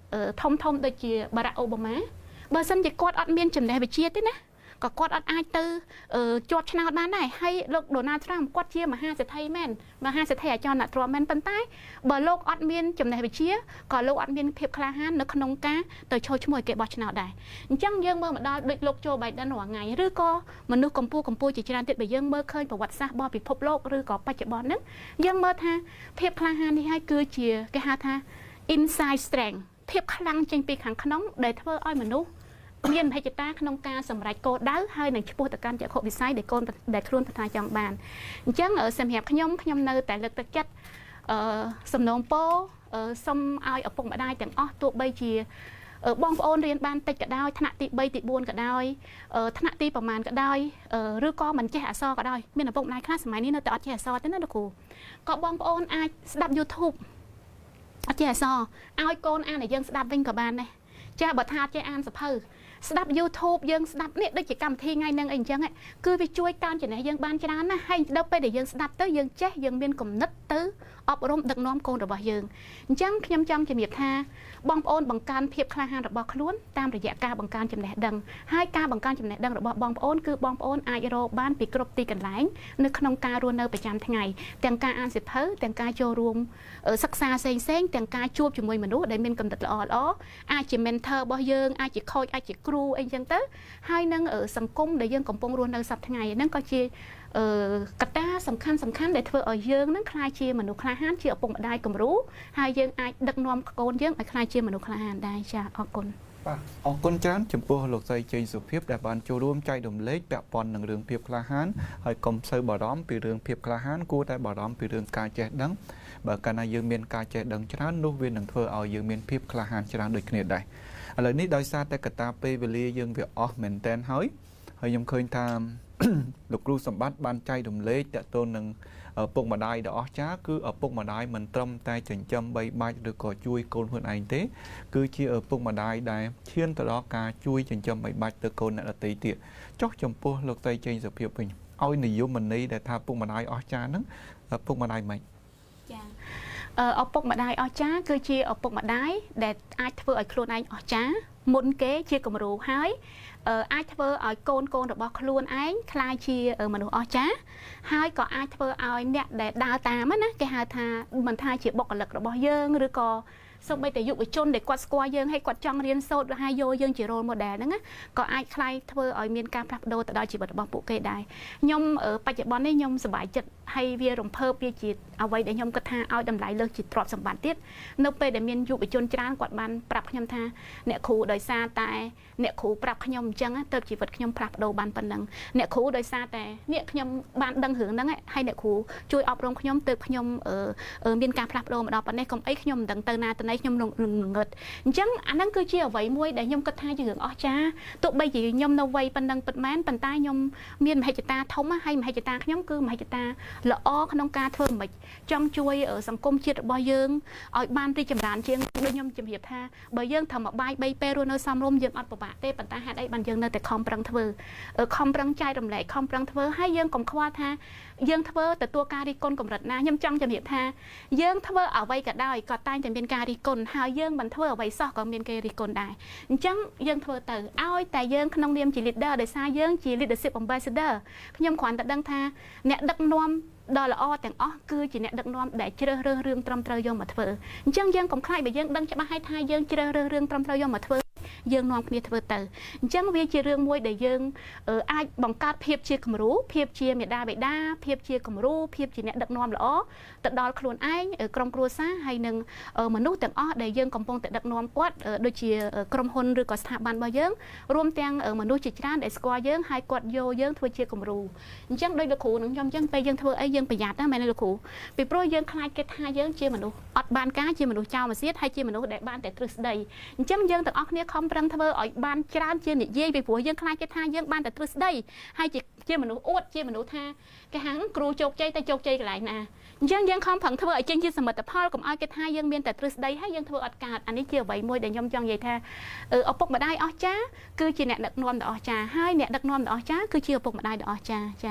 ធំដូចជាបារ៉ាក់អូបាម៉ាបើសិនជាគាត់អត់មានចំណេះវិជ្ជាទេណាក៏គាត់អត់អាចទៅជាប់ឆ្នោតបានដែរហើយលោកដូណាល់ត្រាំគាត់ជាមហាសេដ្ឋីមែនមហាសេដ្ឋីអចលនទ្រព្យមែនប៉ុន្តែបើលោកអត់មានចំណេះវិជ្ជាក៏លោកអត់មានភាពក្លាហាននៅក្នុងការទៅចូលឈ្មោះឲ្យគេបោះឆ្នោតដែរអញ្ចឹងយើងមើលមកដល់ដូចលោកโจ Biden រាល់ថ្ងៃឬក៏មនុស្សកម្ពុជាជាច្រើនទៀតបើយើងមើលឃើញប្រវត្តិសាស្ត្ររបស់ពិភពលោកឬក៏បច្ចុប្បន្នហ្នឹងយើងមើលថាភាពក្លាហាននេះហើយគឺជាគេហៅថា inside strength ភាពខ្លាំងចេញពីខាងក្នុងដែលធ្វើឲ្យមនុស្សមានមហិច្ឆតាក្នុងការសម្រេចគោលដៅហើយនឹងឆ្ពោះទៅកាន់ចក្ខុវិស័យដែលខ្លួនប្រាថ្នាចង់បានអញ្ចឹងសម្រាប់ខ្ញុំនៅតែលើកទឹកចិត្តសំណូមពរសូមឲ្យឪពុកម្ដាយទាំងអស់ទោះបីជាបងប្អូនរៀនបានតិចក៏ដោយថ្នាក់ទី3ទី4ក៏ដោយថ្នាក់ទីប្រមាណក៏ដោយឬក៏មិនចេះអក្សរក៏ដោយមានឪពុកម្ដាយខ្លះសម័យនេះនៅតែអត់ចេះអក្សរទេណាលោកគ្រូក៏បងប្អូនអាចស្ដាប់ YouTube អត់ចេះអក្សរឲ្យកូនអានឲ្យយើងស្ដាប់វិញក៏បានដែរចាបើថាចេះអានសភៅស្ដាប់ YouTube យើងស្ដាប់នេះដូចជាកម្មវិធីថ្ងៃហ្នឹងអីអញ្ចឹងគឺវាជួយកើនចំណេះយើងបានច្រើនណាស់ហើយដល់ពេលដែលយើងស្ដាប់ទៅយើងចេះយើងមានគំនិតទៅអប់រំដឹកនាំកូនរបស់យើងអញ្ចឹងខ្ញុំចង់ជំរាបថាបងប្អូនបង្កើនភាពក្លាហានរបស់ខ្លួនតាមរយៈការបង្កើនចំណេះដឹងហើយការបង្កើនចំណេះដឹងរបស់បងប្អូនគឺបងប្អូនអាចរកបានពីគ្រប់ទីកន្លែងនៅក្នុងការរស់នៅប្រចាំថ្ងៃទាំងការអានសៀវភៅទាំងការចូលរួមសិក្សាផ្សេងៗទាំងការជួបជាមួយមនុស្សដែលមានគំនិតល្អអាចជា mentor របស់យើងអាចជា coach អាចជាគ្រូអីចឹងទៅហើយនឹងសង្គមដែលយើងកំពុងរស់នៅសប្តាហ៍ថ្ងៃហ្នឹងក៏ជាកត្តាសំខាន់ដែលធ្វើឲ្យយើងនឹងក្លាយជាមនុស្សក្លាហានជាឪពុកម្ដាយគំរូហើយយើងអាចដឹកនាំកូនយើងឲ្យក្លាយជាមនុស្សក្លាហានដែរចាអរគុណបាទអរគុណច្រើនចំពោះលោកស្រីជ័យសុភាពដែលបានចូលរួមចែករំលែកពាក់ព័ន្ធនឹងរឿងភាពក្លាហានហើយកុំសូវបារម្ភពីរឿងភាពក្លាហានគួរតែបារម្ភពីរឿងការចេះដឹងបើកាលណាយើងមានការចេះដឹងច្រើននោះវានឹងធ្វើឲ្យយើងមានភាពក្លាហានច្រើនដូចគ្នាដែរឥឡូវនេះដោយសារតែកត្តាពេលវេលាយើងវាអស់មែនតែនហើយខ្ញុំឃើញថាលោកគ្រូសម្បត្តិបានចែករំលែកតទៅនឹងឪពុកម្ដាយដ៏អស្ចារ្យគឺឪពុកម្ដាយមិនត្រឹមតែចិញ្ចឹមបីបាច់ឬក៏ជួយកូនខ្លួនឯងទេគឺជាឪពុកម្ដាយដែលឈានទៅដល់ការជួយចិញ្ចឹមបីបាច់ទៅកូនអ្នកដទៃទៀតចុះចំពោះលោកស្រីជ័យសុភាពវិញឲ្យនិយមន័យដែលថាឪពុកម្ដាយអស្ចារ្យហ្នឹងឪពុកម្ដាយមិនចាឪពុកម្ដាយអស្ចារ្យគឺជាឪពុកម្ដាយដែលអាចធ្វើឲ្យខ្លួនឯងអស្ចារ្យមុនគេជាគំរូហើយអាចធ្វើឲ្យកូនរបស់ខ្លួនឯងក្លាយជាមនុស្សអស្ចារ្យហើយក៏អាចធ្វើឲ្យអ្នកដែលដើរតាមណាគេហៅថាមិនថាជាបុគ្គលិករបស់យើងឬក៏សូម្បីតែយុវជនដែលគាត់ស្គាល់យើងហើយគាត់ចង់រៀនសូត្រហើយយកយើងជា role model ហ្នឹងណាក៏អាចខ្លាយធ្វើឲ្យមានការផ្លាស់ប្ដូរទៅដល់ជីវិតរបស់ពួកគេដែរខ្ញុំបច្ចុប្បន្ននេះខ្ញុំសប្បាយចិត្តហើយវារំភើបវាជាអ្វីដែលខ្ញុំគិតថាឲ្យតម្លៃលើសជាទ្រព្យសម្បត្តិទៀតនៅពេលដែលមានយុវជនច្រើនគាត់បានប្រាប់ខ្ញុំថាអ្នកគ្រូដោយសារតែអ្នកគ្រូប្រាប់ខ្ញុំអញ្ចឹងទៅជីវិតខ្ញុំផ្លាស់ប្ដូរបានប៉ុណ្ណឹងអ្នកគ្រូដោយសារតែនេះខ្ញុំបានដឹងរឿងហ្នឹងហើយអ្នកគ្រូជួយអប់រំខ្ញុំទៅខ្ញុំមានការផ្លាស់ប្ដូរមកដល់ប៉ុណ្ណេះកុំអីខ្ញុំមិនដឹងទៅណាទៅណីខ្ញុំនឹងងឹតអញ្ចឹងអាហ្នឹងគឺជាអ្វីមួយដែលខ្ញុំគិតថាជារឿងអស្ចារ្យទោះបីជាខ្ញុំនៅវ័យប៉ុណ្ណឹងពិតមែនប៉ុន្តែខ្ញុំមានមហិច្ឆតាធំហើយមហិច្ឆតាខ្ញុំគឺមហិច្ឆតាល្អក្នុងការធ្វើមិនចង់ជួយសង្គមជាតិរបស់យើងឲ្យបានរីកចម្រើនជាងដូចខ្ញុំជម្រាបថាបើយើងធ្វើមកបាយ3ពេលរស់នៅសមរម្យយើងអត់ពិបាកទេប៉ុន្តែហេតុអីបានយើងនៅតែខំប្រឹងធ្វើខំប្រឹងចែករំលែកខំប្រឹងធ្វើហើយយើងកុំខ្វល់ថាយើងធ្វើទទួលការរិះគន់កម្រិតណាខ្ញុំចង់ជំរាបថាយើងធ្វើអ្វីក៏ដោយក៏តែងតែមានការរិះគន់ហើយយើងមិនធ្វើអ្វីសោះក៏មានគេរិះគន់ដែរអញ្ចឹងយើងធ្វើទៅឲ្យតែយើងក្នុងនាមជា leader ដោយសារយើងជា leadership ambassador ខ្ញុំគ្រាន់តែដឹងថាអ្នកដឹកនាំដ៏ល្អទាំងអស់គឺជាអ្នកដឹកនាំដែលជ្រើសរើសរឿងត្រឹមត្រូវយកមកធ្វើអញ្ចឹងយើងកុំខ្លាចបើយើងដឹងច្បាស់ហើយថាយើងជ្រើសរើសរឿងត្រឹមត្រូវយកមកធ្វើយើងនាំគ្នាធ្វើទៅអញ្ចឹងវាជារឿងមួយដែលយើងអាចបង្កើតភាពជាគំរូភាពជាមេដាបេដាភាពជាគំរូភាពជាអ្នកដឹកនាំល្អទៅដល់ខ្លួនឯងក្រុមគ្រួសារហើយនឹងមនុស្សទាំងអស់ដែលយើងកំពុងតែដឹកនាំគាត់ដូចជាក្រុមហ៊ុនឬក៏ស្ថាប័នរបស់យើងរួមទាំងមនុស្សជាច្រើនដែលស្គាល់យើងហើយគាត់យកយើងធ្វើជាគំរូអញ្ចឹងដោយលោកគ្រូនឹងខ្ញុំអញ្ចឹងពេលយើងធ្វើអីយើងប្រយ័ត្នណាមែនទេលោកគ្រូពីព្រោះយើងខ្លាចគេថាយើងជាមនុស្សអត់បានការជាមនុស្សចោលមកទៀតហើយជាមនុស្សដែលបានតែទ្រឹស្ដីអញ្ចឹងយើងទាំងអស់គ្នាខំប្រឹងធ្វើឲ្យបានច្រើនជានិយាយពីព្រោះយើងខ្លាចគេថាយើងបានតែទ្រឹស្ដីហើយជាមនុស្សអួតជាមនុស្សថាគេហាងគ្រូជោគជ័យតែជោគជ័យកន្លែងណាអញ្ចឹងយើងខំប្រឹងធ្វើឲ្យចេញជាសមិទ្ធផលកុំឲ្យគេថាយើងមានតែទ្រឹស្ដីហើយយើងធ្វើអត់កើតអានេះជាអ្វីមួយដែលខ្ញុំចង់និយាយថាឪពុកម្ដាយអស្ចារ្យគឺជាអ្នកដឹកនាំដ៏អស្ចារ្យហើយអ្នកដឹកនាំដ៏អស្ចារ្យគឺជាឪពុកម្ដាយដ៏អស្ចារ្យចា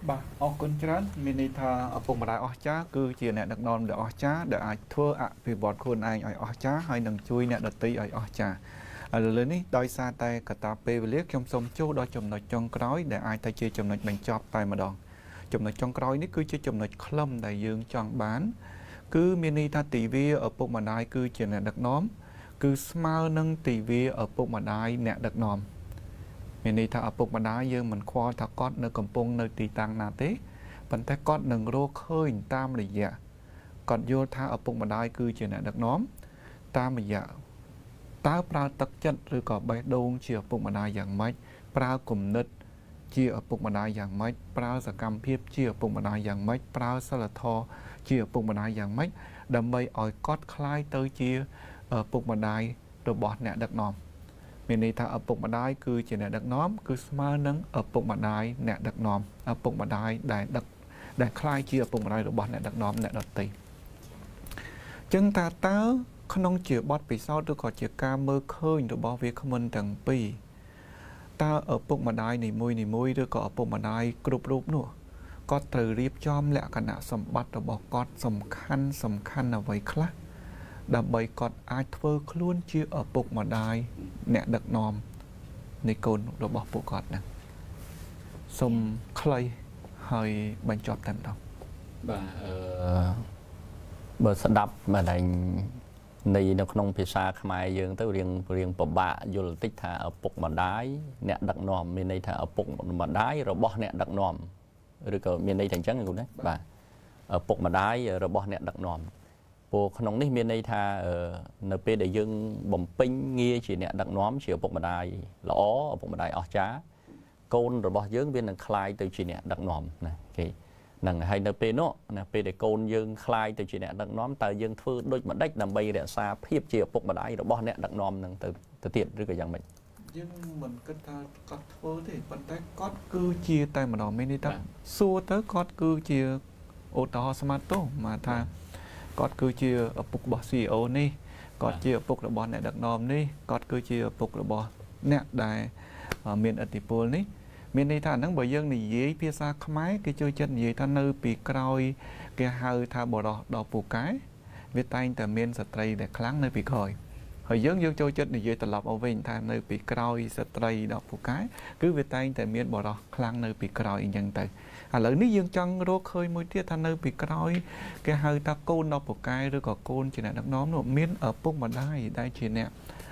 បាទអរគុណច្រើនមានន័យថាឪពុកម្ដាយអស្ចារ្យគឺជាអ្នកដឹកនាំដ៏អស្ចារ្យដែលអាចធ្វើអភិវឌ្ឍខ្លួនឯងឲ្យអស្ចារ្យហើយនឹងជួយអ្នកដទៃឲ្យអស្ចារ្យឥឡូវនេះដោយសារតែកត្តាពេលវេលាខ្ញុំសូមចូលដល់ចំណុចចុងក្រោយដែលអាចទៅជាចំណុចបញ្ចប់តែម្ដងចំណុចចុងក្រោយនេះគឺជាចំណុចខ្លឹមដែលយើងចង់បានគឺមានន័យថាទិវាឪពុកម្ដាយគឺជាអ្នកដឹកនាំគឺស្មើនឹងទិវាឪពុកម្ដាយអ្នកដឹកនាំមានន័យថាឪពុកម្ដាយយើងមិនខ្វល់ថាគាត់នៅកំពុងនៅទីតាំងណាទេប៉ុន្តែគាត់នឹងរកឃើញតាមរយៈគាត់យល់ថាឪពុកម្ដាយគឺជាអ្នកដឹកនាំតាមរយៈតើប្រើទឹកចិត្តឬក៏បេះដូងជាឪពុកម្ដាយយ៉ាងម៉េចប្រើគំនិតជាឪពុកម្ដាយយ៉ាងម៉េចប្រើសកម្មភាពជាឪពុកម្ដាយយ៉ាងម៉េចប្រើសិលធម៌ជាឪពុកម្ដាយយ៉ាងម៉េចដើម្បីឲ្យគាត់คล้ายទៅជាឪពុកម្ដាយរបស់អ្នកដឹកនាំមានន័យថាឪពុកម្ដាយគឺជាអ្នកដឹកនាំគឺស្មើនឹងឪពុកម្ដាយអ្នកដឹកនាំឪពុកម្ដាយដែលคล้ายជាឪពុកម្ដាយរបស់អ្នកដឹកនាំអ្នកដទៃចឹងតើក្នុងជាបទពិសោធន៍ឬក៏ជាការមើលឃើញរបស់វាគ្មិនទាំងពីរតើឪពុកម្ដាយនីមួយឬក៏ឪពុកម្ដាយគ្រប់រូបនោះគាត់ត្រូវរៀបចំលក្ខណៈសម្បត្តិរបស់គាត់សំខាន់អ្វីខ្លះដើម្បីគាត់អាចធ្វើខ្លួនជាឪពុកម្ដាយអ្នកដឹកនាំនៃកូនរបស់ពួកគាត់ហ្នឹងសូមខ្លីហើយបញ្ចប់តែម្ដងបាទបើស្ដាប់ម្ដងនៃនៅក្នុងភាសាខ្មែរយើងទៅរៀងពិបាកយល់តិចថាឪពុកម្ដាយអ្នកដឹកនាំមានន័យថាឪពុកម្ដាយរបស់អ្នកដឹកនាំឬក៏មានន័យថាអញ្ចឹងគ្រូណាបាទឪពុកម្ដាយរបស់អ្នកដឹកនាំព្រោះក្នុងនេះមានន័យថានៅពេលដែលយើងបំពេញងារជាអ្នកដឹកនាំជាឪពុកម្ដាយល្អឪពុកម្ដាយអស្ចារ្យកូនរបស់យើងវានឹងคล้ายទៅជាអ្នកដឹកនាំណាគេហ្នឹងហើយនៅពេលនោះណាពេលដែលកូនយើងคล้ายទៅជាអ្នកដឹកនាំតើយើងធ្វើដូចម្ដេចដើម្បីរក្សាភាពជាឪពុកម្ដាយរបស់អ្នកដឹកនាំនឹងទៅទៀតឬក៏យ៉ាងម៉េចយើងមិនគិតថាគាត់ធ្វើទេប៉ុន្តែគាត់គឺជាតែម្ដងមានន័យថាសួរទៅគាត់គឺជាឧទាហរណ៍ស្មាតទោសមកថាគាត់គឺជាឪពុករបស់ CEO នេះគាត់ជាឪពុករបស់អ្នកដឹកនាំនេះគាត់គឺជាឪពុករបស់អ្នកដែលមានឥទ្ធិពលនេះមានន័យថាហ្នឹងបើយើងនិយាយភាសាខ្មែរគេចូលចិត្តនិយាយថានៅពីក្រោយគេហៅថាបរោះដល់ពូកែវាតែងតែមានស្ត្រីដែលខ្លាំងនៅពីក្រោយហើយយើងចូលចិត្តនិយាយត្រឡប់មកវិញថានៅពីក្រោយស្ត្រីដល់ពូកែគឺវាតែងតែមានបរោះខ្លាំងនៅពីក្រោយអញ្ចឹងទៅឥឡូវនេះយើងចង់រកឃើញមួយទៀតថានៅពីក្រោយគេហៅថាកូនដល់ពូកែឬក៏កូនជាអ្នកដឹកនាំនោះមានឪពុកម្ដាយដែលជាអ្នក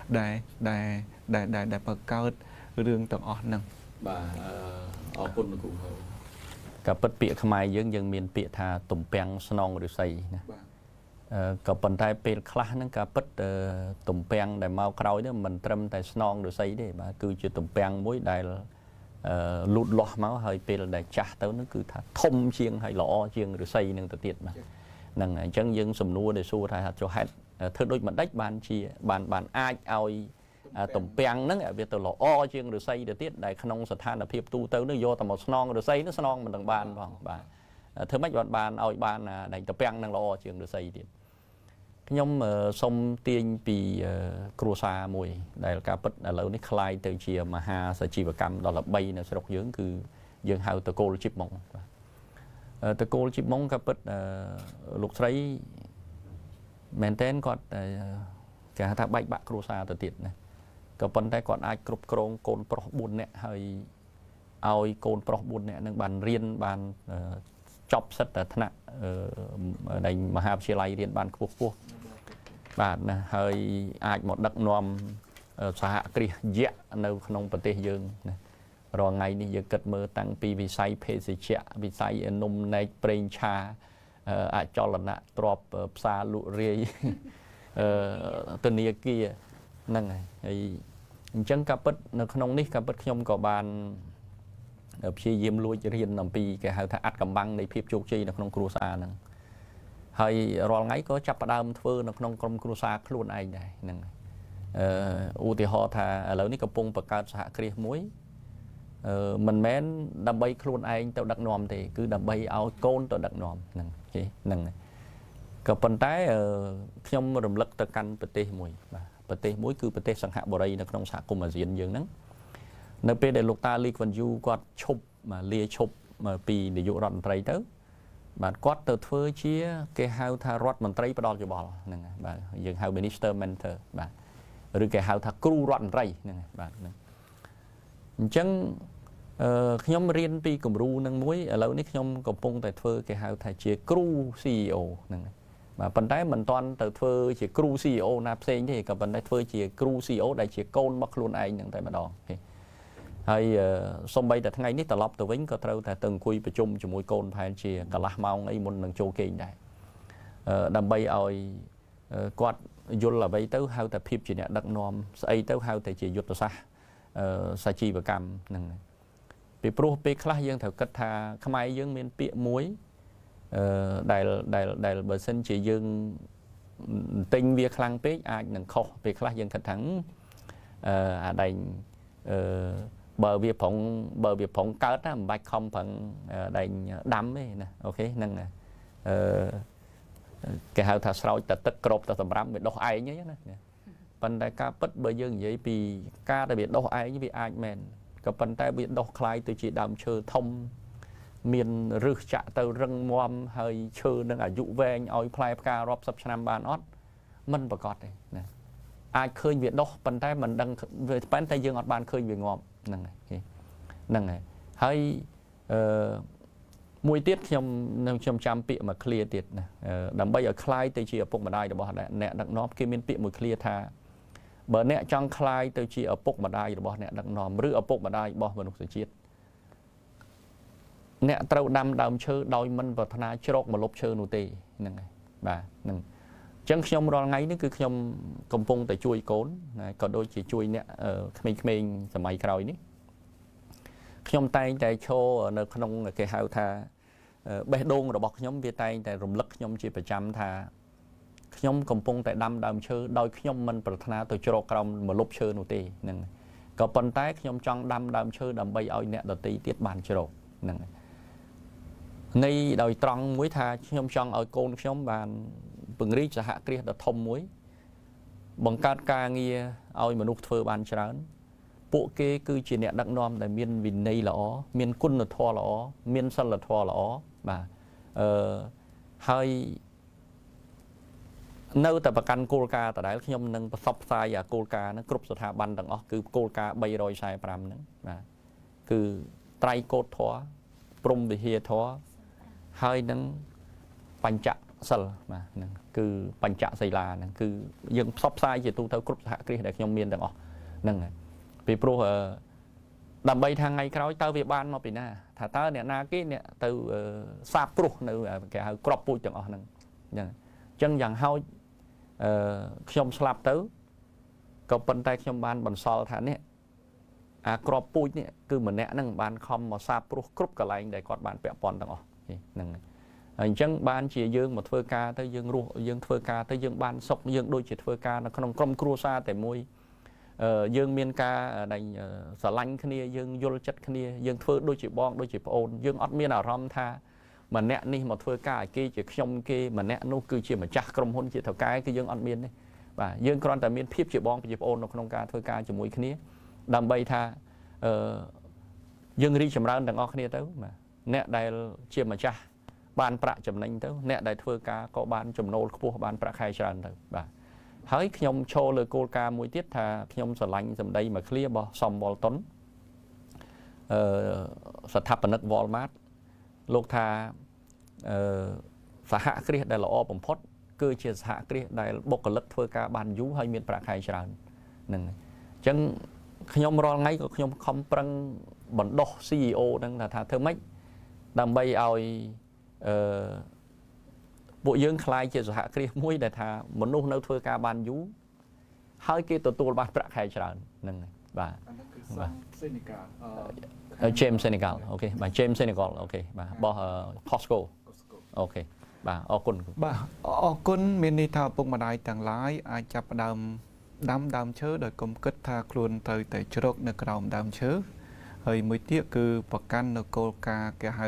ដែលបង្កើតរឿងទាំងអស់ហ្នឹងបាទអរគុណគ្រូក៏ពិតពាក្យខ្មែរយើងមានពាក្យថាទំពាំងស្នងឫស្សីណាក៏ប៉ុន្តែពេលខ្លះហ្នឹងក៏ពិតទំពាំងដែលមកក្រោយនេះមិនត្រឹមតែស្នងឫស្សីទេបាទគឺជាទំពាំងមួយដែលលូតលាស់មកហើយពេលដែលចាស់ទៅហ្នឹងគឺថាធំជាងហើយល្អជាងឫស្សីនឹងទៅទៀតបាទហ្នឹងអញ្ចឹងយើងសំណួរដែលសួរថាចុះហេតុធ្វើដូចម្ដេចបានជាបានអាចឲ្យទំពាំងហ្នឹងវាទៅល្អជាងឫស្សីទៅទៀតដែលក្នុងស្ថានភាពទូទៅនោះយកតែមកស្នងឫស្សីនោះស្នងមិនទាំងបានផងបាទធ្វើម៉េចបានឲ្យបានដែលទំពាំងហ្នឹងល្អជាងឫស្សីទៀតខ្ញុំសូមទាញពីគ្រួសារមួយដែលការពិតឥឡូវនេះคล้ายទៅជាមហាសជីវកម្មដ៏ល្បីនៅស្រុកយើងគឺយើងហៅតកូលជីបម៉ុងបាទតកូលជីបម៉ុងក៏ពិតលោកស្រីមែនតើគាត់គេហៅថាបែកបាក់គ្រួសារទៅទៀតណាក៏ប៉ុន្តែគាត់អាចគ្រប់គ្រងកូនប្រុស4នាក់ហើយឲ្យកូនប្រុស4នាក់នឹងបានរៀនបានចប់សិទ្ធិថ្នាក់នៃមហាវិទ្យាល័យរៀនបានខ្ពស់បាទណាហើយអាចមកដឹកនាំសហគ្រាសយក្សនៅក្នុងប្រទេសយើងណារាល់ថ្ងៃនេះយើងគិតមើលតាំងពីវិស័យភេសជ្ជៈវិស័យនំនែកប្រេងឆាអចលនៈទ្រព្យផ្សារលក់រាយធនាគារហ្នឹងហើយអញ្ចឹងក៏ពិតនៅក្នុងនេះក៏ពិតខ្ញុំក៏បានព្យាយាមលួចរៀនអំពីគេហៅថាអត្តកម្បាំងនៃភាពជោគជ័យនៅក្នុងគ្រួសារហ្នឹងហើយរាល់ថ្ងៃក៏ចាប់ផ្ដើមធ្វើនៅក្នុងក្រុមគ្រួសារខ្លួនឯងដែរហ្នឹងឧទាហរណ៍ថាឥឡូវនេះកំពុងបង្កើតសហគ្រាសមួយមិនមែនដើម្បីខ្លួនឯងទៅដឹកនាំទេគឺដើម្បីឲ្យកូនទៅដឹកនាំហ្នឹងគេហ្នឹងក៏ប៉ុន្តែខ្ញុំរំលឹកទៅកាន់ប្រទេសមួយបាទប្រទេសមួយគឺប្រទេសសង្ហបុរីនៅក្នុងសហគមន៍អាស៊ានយើងហ្នឹងនៅពេលដែលលោកតាលីក្វិនយូគាត់ឈប់លាឈប់ពីនាយករដ្ឋមន្ត្រីទៅបាទគាត់ទៅធ្វើជាគេហៅថារដ្ឋមន្ត្រីផ្ដល់យោបល់ហ្នឹងបាទយើងហៅ Minister Mentor បាទឬគេហៅថាគ្រូរដ្ឋមន្ត្រីហ្នឹងបាទហ្នឹងអញ្ចឹងខ្ញុំរៀនពីគំរូនឹងមួយឥឡូវនេះខ្ញុំកំពុងតែធ្វើគេហៅថាជាគ្រូ CEO ហ្នឹងបាទប៉ុន្តែមិនទាន់ទៅធ្វើជាគ្រូ CEO ណាផ្សេងទេក៏ប៉ុន្តែធ្វើជាគ្រូ CEO ដែលជាកូនរបស់ខ្លួនឯងហ្នឹងតែម្ដងហើយសូម្បីតែថ្ងៃនេះត្រឡប់ទៅវិញក៏ត្រូវតែទៅអង្គុយប្រជុំជាមួយកូនប្រហែលជាកន្លះម៉ោងអីមុននឹងចូលគេងដែរដើម្បីឲ្យគាត់យល់អ្វីទៅហៅតែភាពជាអ្នកដឹកនាំស្អីទៅហៅតែជាយុទ្ធសាស្ត្រសាជីវកម្មហ្នឹងពីព្រោះពេលខ្លះយើងត្រូវគិតថាខ្មែរយើងមានពាក្យមួយដែលបើសិនជាយើងទិញវាខ្លាំងពេកអាចនឹងខុសពេលខ្លះយើងគិតថាអាដែងបើវាប្រងកើតណាមិនបាច់ខំប្រឹងដែងដាំទេណាអូខេហ្នឹងគេហៅថាស្រោចតែទឹកក្របតែសម្រាប់វាដុះឯងអញ្ចឹងណាប៉ុន្តែការពិតបើយើងនិយាយពីការដែលវាដុះឯងវាអាចមែនក៏ប៉ុន្តែវាដុះคล้ายទៅជាដើមឈើធំមានរឹសចាក់ទៅរឹងមាំហើយឈើនឹងអាយុវែងឲ្យផ្លែផ្ការាប់សិបឆ្នាំបានអត់មិនប្រកបទេណាអាចឃើញវាដុះប៉ុន្តែមិនដឹងប៉ុន្តែយើងអត់បានឃើញវាងាប់ហ្នឹងហើយមួយទៀតខ្ញុំចាំពាក្យមួយឃ្លាទៀតណាដើម្បីឲ្យคล้ายទៅជាឪពុកម្ដាយរបស់អ្នកដឹកនាំគេមានពាក្យមួយឃ្លាថាបើអ្នកចង់คล้ายទៅជាឪពុកម្ដាយរបស់អ្នកដឹកនាំឬឪពុកម្ដាយរបស់មនុស្សជាតិអ្នកត្រូវដាំដើមឈើដោយមិនប្រាថ្នាជ្រកម្លប់ឈើនោះទេហ្នឹងហើយបាទហ្នឹងអញ្ចឹងខ្ញុំរាល់ថ្ងៃនេះគឺខ្ញុំកំពុងតែជួយកូនក៏ដូចជាជួយអ្នកក្មេងៗសម័យក្រោយនេះខ្ញុំតែងតែឈរនៅក្នុងគេហៅថាបេះដូងរបស់ខ្ញុំវាតែងតែរំលឹកខ្ញុំជាប្រចាំថាខ្ញុំកំពុងតែដាំដើមឈើដោយខ្ញុំមិនប្រាថ្នាទៅជ្រកក្រោមម្លប់ឈើនោះទេហ្នឹងក៏ប៉ុន្តែខ្ញុំចង់ដាំដើមឈើដើម្បីឲ្យអ្នកដទៃទៀតបានជ្រកហ្នឹងនៃដោយត្រង់មួយថាខ្ញុំចង់ឲ្យកូនខ្ញុំបានពង្រីកសហគ្រាសដ៏ធំមួយបង្កើតការងារឲ្យមនុស្សធ្វើបានច្រើនពួកគេគឺជាអ្នកដឹកនាំដែលមានវិន័យល្អមានគុណធម៌ល្អមានសិលធម៌ល្អបាទហើយនៅតែប្រកាន់គោលការណ៍ដដែលខ្ញុំនឹងផ្សព្វផ្សាយអាគោលការណ៍ហ្នឹងគ្រប់ស្ថាប័នទាំងអស់គឺគោលការណ៍345ហ្នឹងបាទគឺត្រៃកោតធម៌ព្រំវិហារធម៌ហើយនឹងបញ្ចសិលបាទហ្នឹងគឺបញ្ចសីលាហ្នឹងគឺយើងផ្សព្វផ្សាយជាទូទៅគ្រប់សហគ្រាសដែលខ្ញុំមានទាំងអស់ហ្នឹងពីព្រោះដើម្បីថាថ្ងៃក្រោយតើវាបានមកពីណាថាតើអ្នកណាគេអ្នកទៅសាបព្រោះនៅគេហៅក្របពូជទាំងអស់ហ្នឹងអញ្ចឹងយ៉ាងហោចខ្ញុំស្លាប់ទៅក៏ប៉ុន្តែខ្ញុំបានបន្សល់ថានេះអាក្របពូជនេះគឺម្នាក់ហ្នឹងបានខំមកសាបព្រោះគ្រប់កន្លែងដែលគាត់បានពាក់ព័ន្ធទាំងអស់ហ្នឹងហើយអញ្ចឹងបានជាយើងមកធ្វើការទៅយើងរស់យើងធ្វើការទៅយើងបានសុខយើងដូចជាធ្វើការនៅក្នុងក្រុមគ្រួសារតែមួយយើងមានការដែលស្រឡាញ់គ្នាយើងយល់ចិត្តគ្នាយើងធ្វើដូចជាបងដូចជាប្អូនយើងអត់មានអារម្មណ៍ថាម្នាក់នេះមកធ្វើការឲ្យគេជាខ្ញុំគេម្នាក់នោះគឺជាម្ចាស់ក្រុមហ៊ុនជាថៅកែគឺយើងអត់មានទេបាទយើងគ្រាន់តែមានភាពជាបងជាប្អូននៅក្នុងការធ្វើការជាមួយគ្នាដើម្បីថាយើងរីកចម្រើនទាំងអស់គ្នាទៅបាទអ្នកដែលជាម្ចាស់បានប្រាក់ចំណេញទៅអ្នកដែលធ្វើការក៏បានចំណូលខ្ពស់បានប្រាក់ខែច្រើនទៅបាទហើយខ្ញុំឈរលើគោលការណ៍មួយទៀតថាខ្ញុំស្រឡាញ់សម្ដីមួយឃ្លារបស់សំវ៉លតុនស្ថាបនិក Walmart លោកថាសហគ្រាសដែលល្អបំផុតគឺជាសហគ្រាសដែលបុគ្គលិកធ្វើការបានយូរហើយមានប្រាក់ខែច្រើនហ្នឹងអញ្ចឹងខ្ញុំរាល់ថ្ងៃក៏ខ្ញុំខំប្រឹងបណ្ដុះ CEO ហ្នឹងថាធ្វើម៉េចដើម្បីឲ្យពួកយើងខ្លាយជាសហគ្រាសមួយដែលថាមនុស្សនៅធ្វើការបានយូរហើយគេទទួលបានប្រាក់ខែច្រើនហ្នឹងបាទបាទ Senegal James Senegal អូខេបាទ James Senegal អូខេបាទរបស់ Costco អូខេបាទអរគុណបាទអរគុណមានន័យថាឪពុកម្ដាយទាំងឡាយអាចចាប់ផ្ដើមដាំដើមឈើដោយកុំគិតថាខ្លួនត្រូវតែជ្រកនៅក្រោមដើមឈើហើយមួយទៀតគឺប្រកាន់នៅគោលការណ៍គេហៅ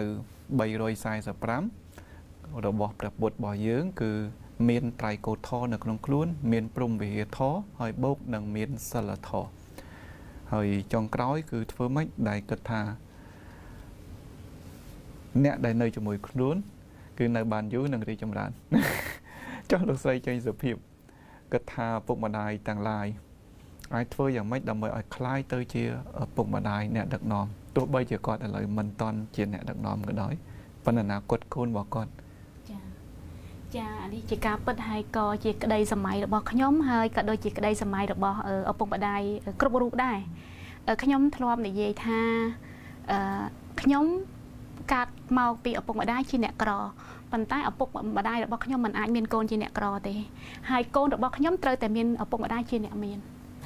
345របស់ព្រះពុទ្ធរបស់យើងគឺមានត្រៃកោតធម៌នៅក្នុងខ្លួនមានព្រំវិហារធម៌ហើយបូកនឹងមានសិលធម៌ហើយចុងក្រោយគឺធ្វើម៉េចដែលគិតថាអ្នកដែលនៅជាមួយខ្លួនគឺនៅបានយូរនឹងរីចម្រើនចុះលោកស្រីចេញសុភាពគិតថាពុកម្ដាយទាំងឡាយអាចធ្វើយ៉ាងម៉េចដើម្បីឲ្យคล้ายទៅជាពុកម្ដាយអ្នកដឹកនាំទោះបីជាគាត់ឥឡូវមិនតន់ជាអ្នកដឹកនាំក៏ដោយប៉ុន្តែអនាគតកូនរបស់គាត់ចាអានេះជាការពិតហើយក៏ជាក្តីសម័យរបស់ខ្ញុំហើយក៏ដូចជាក្តីសម័យរបស់ឪពុកម្ដាយគ្រប់រូបដែរខ្ញុំធ្លាប់និយាយថាខ្ញុំកាត់មកពីឪពុកម្ដាយជាអ្នកក្រប៉ុន្តែឪពុកម្ដាយរបស់ខ្ញុំមិនអាចមានកូនជាអ្នកក្រទេហើយកូនរបស់ខ្ញុំត្រូវតែមានឪពុកម្ដាយជាអ្នកមាន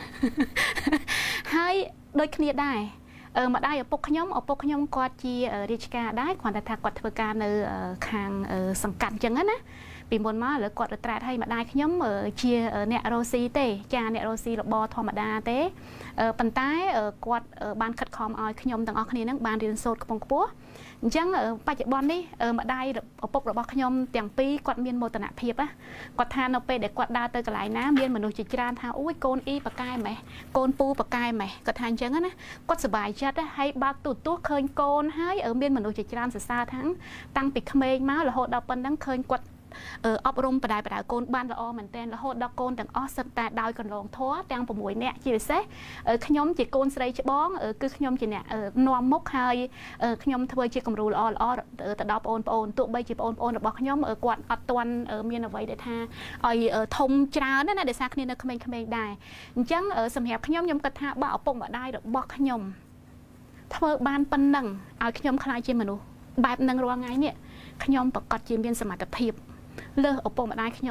ហើយដូចគ្នាដែរម្ដាយឪពុកខ្ញុំគាត់ជារាជការដែរគ្រាន់តែថាគាត់ធ្វើការនៅខាងសង្កាត់អញ្ចឹងណាពីមុនមកឥឡូវគាត់រត្រាតឲ្យម្ដាយខ្ញុំជាអ្នករ៉ូស៊ីទេចាអ្នករ៉ូស៊ីរបរធម្មតាទេប៉ុន្តែគាត់បានខិតខំឲ្យខ្ញុំទាំងអស់គ្នានឹងបានរៀនសូត្រខ្ពង់ខ្ពស់អញ្ចឹងបច្ចុប្បន្ននេះម្ដាយឪពុករបស់ខ្ញុំទាំងពីរគាត់មានមោទនភាពគាត់ថានៅពេលដែលគាត់ដើរទៅកន្លែងណាមានមនុស្សជាច្រើនថាអូយកូនអ៊ីប៉ាកែម៉េះកូនពូប៉ាកែម៉េះគាត់ថាអញ្ចឹងណាគាត់សប្បាយចិត្តហើយបើកទូទស្សន៍ឃើញកូនហើយមានមនុស្សជាច្រើនសរសើរតាំងពីក្មេងមករហូតដល់ប៉ុណ្ណឹងឃើញគាត់អប់រំបដាយកូនបានល្អមែនទែនរហូតដល់កូនទាំងអស់សិតតែដោយកន្លងធัวទាំង6នាក់ជាពិសេសខ្ញុំជាកូនស្រីច្បងគឺខ្ញុំជាអ្នកនាំមុខហើយខ្ញុំធ្វើជាគំរូល្អទៅដល់បងប្អូនទោះបីជាបងប្អូនរបស់ខ្ញុំគាត់អត់ទាន់មានអ្វីដែលថាឲ្យធំច្រើនណាដោយសារគ្នានៅក្មេងៗដែរអញ្ចឹងសម្រាប់ខ្ញុំគិតថាបើឪពុកម្ដាយរបស់ខ្ញុំធ្វើបានប៉ុណ្ណឹងឲ្យខ្ញុំខ្លាចជាមនុស្សបែបហ្នឹងរាល់ថ្ងៃនេះខ្ញុំប្រកាសជាមានសមត្ថភាពលើសឪពុកម្ដាយខ្ញុំ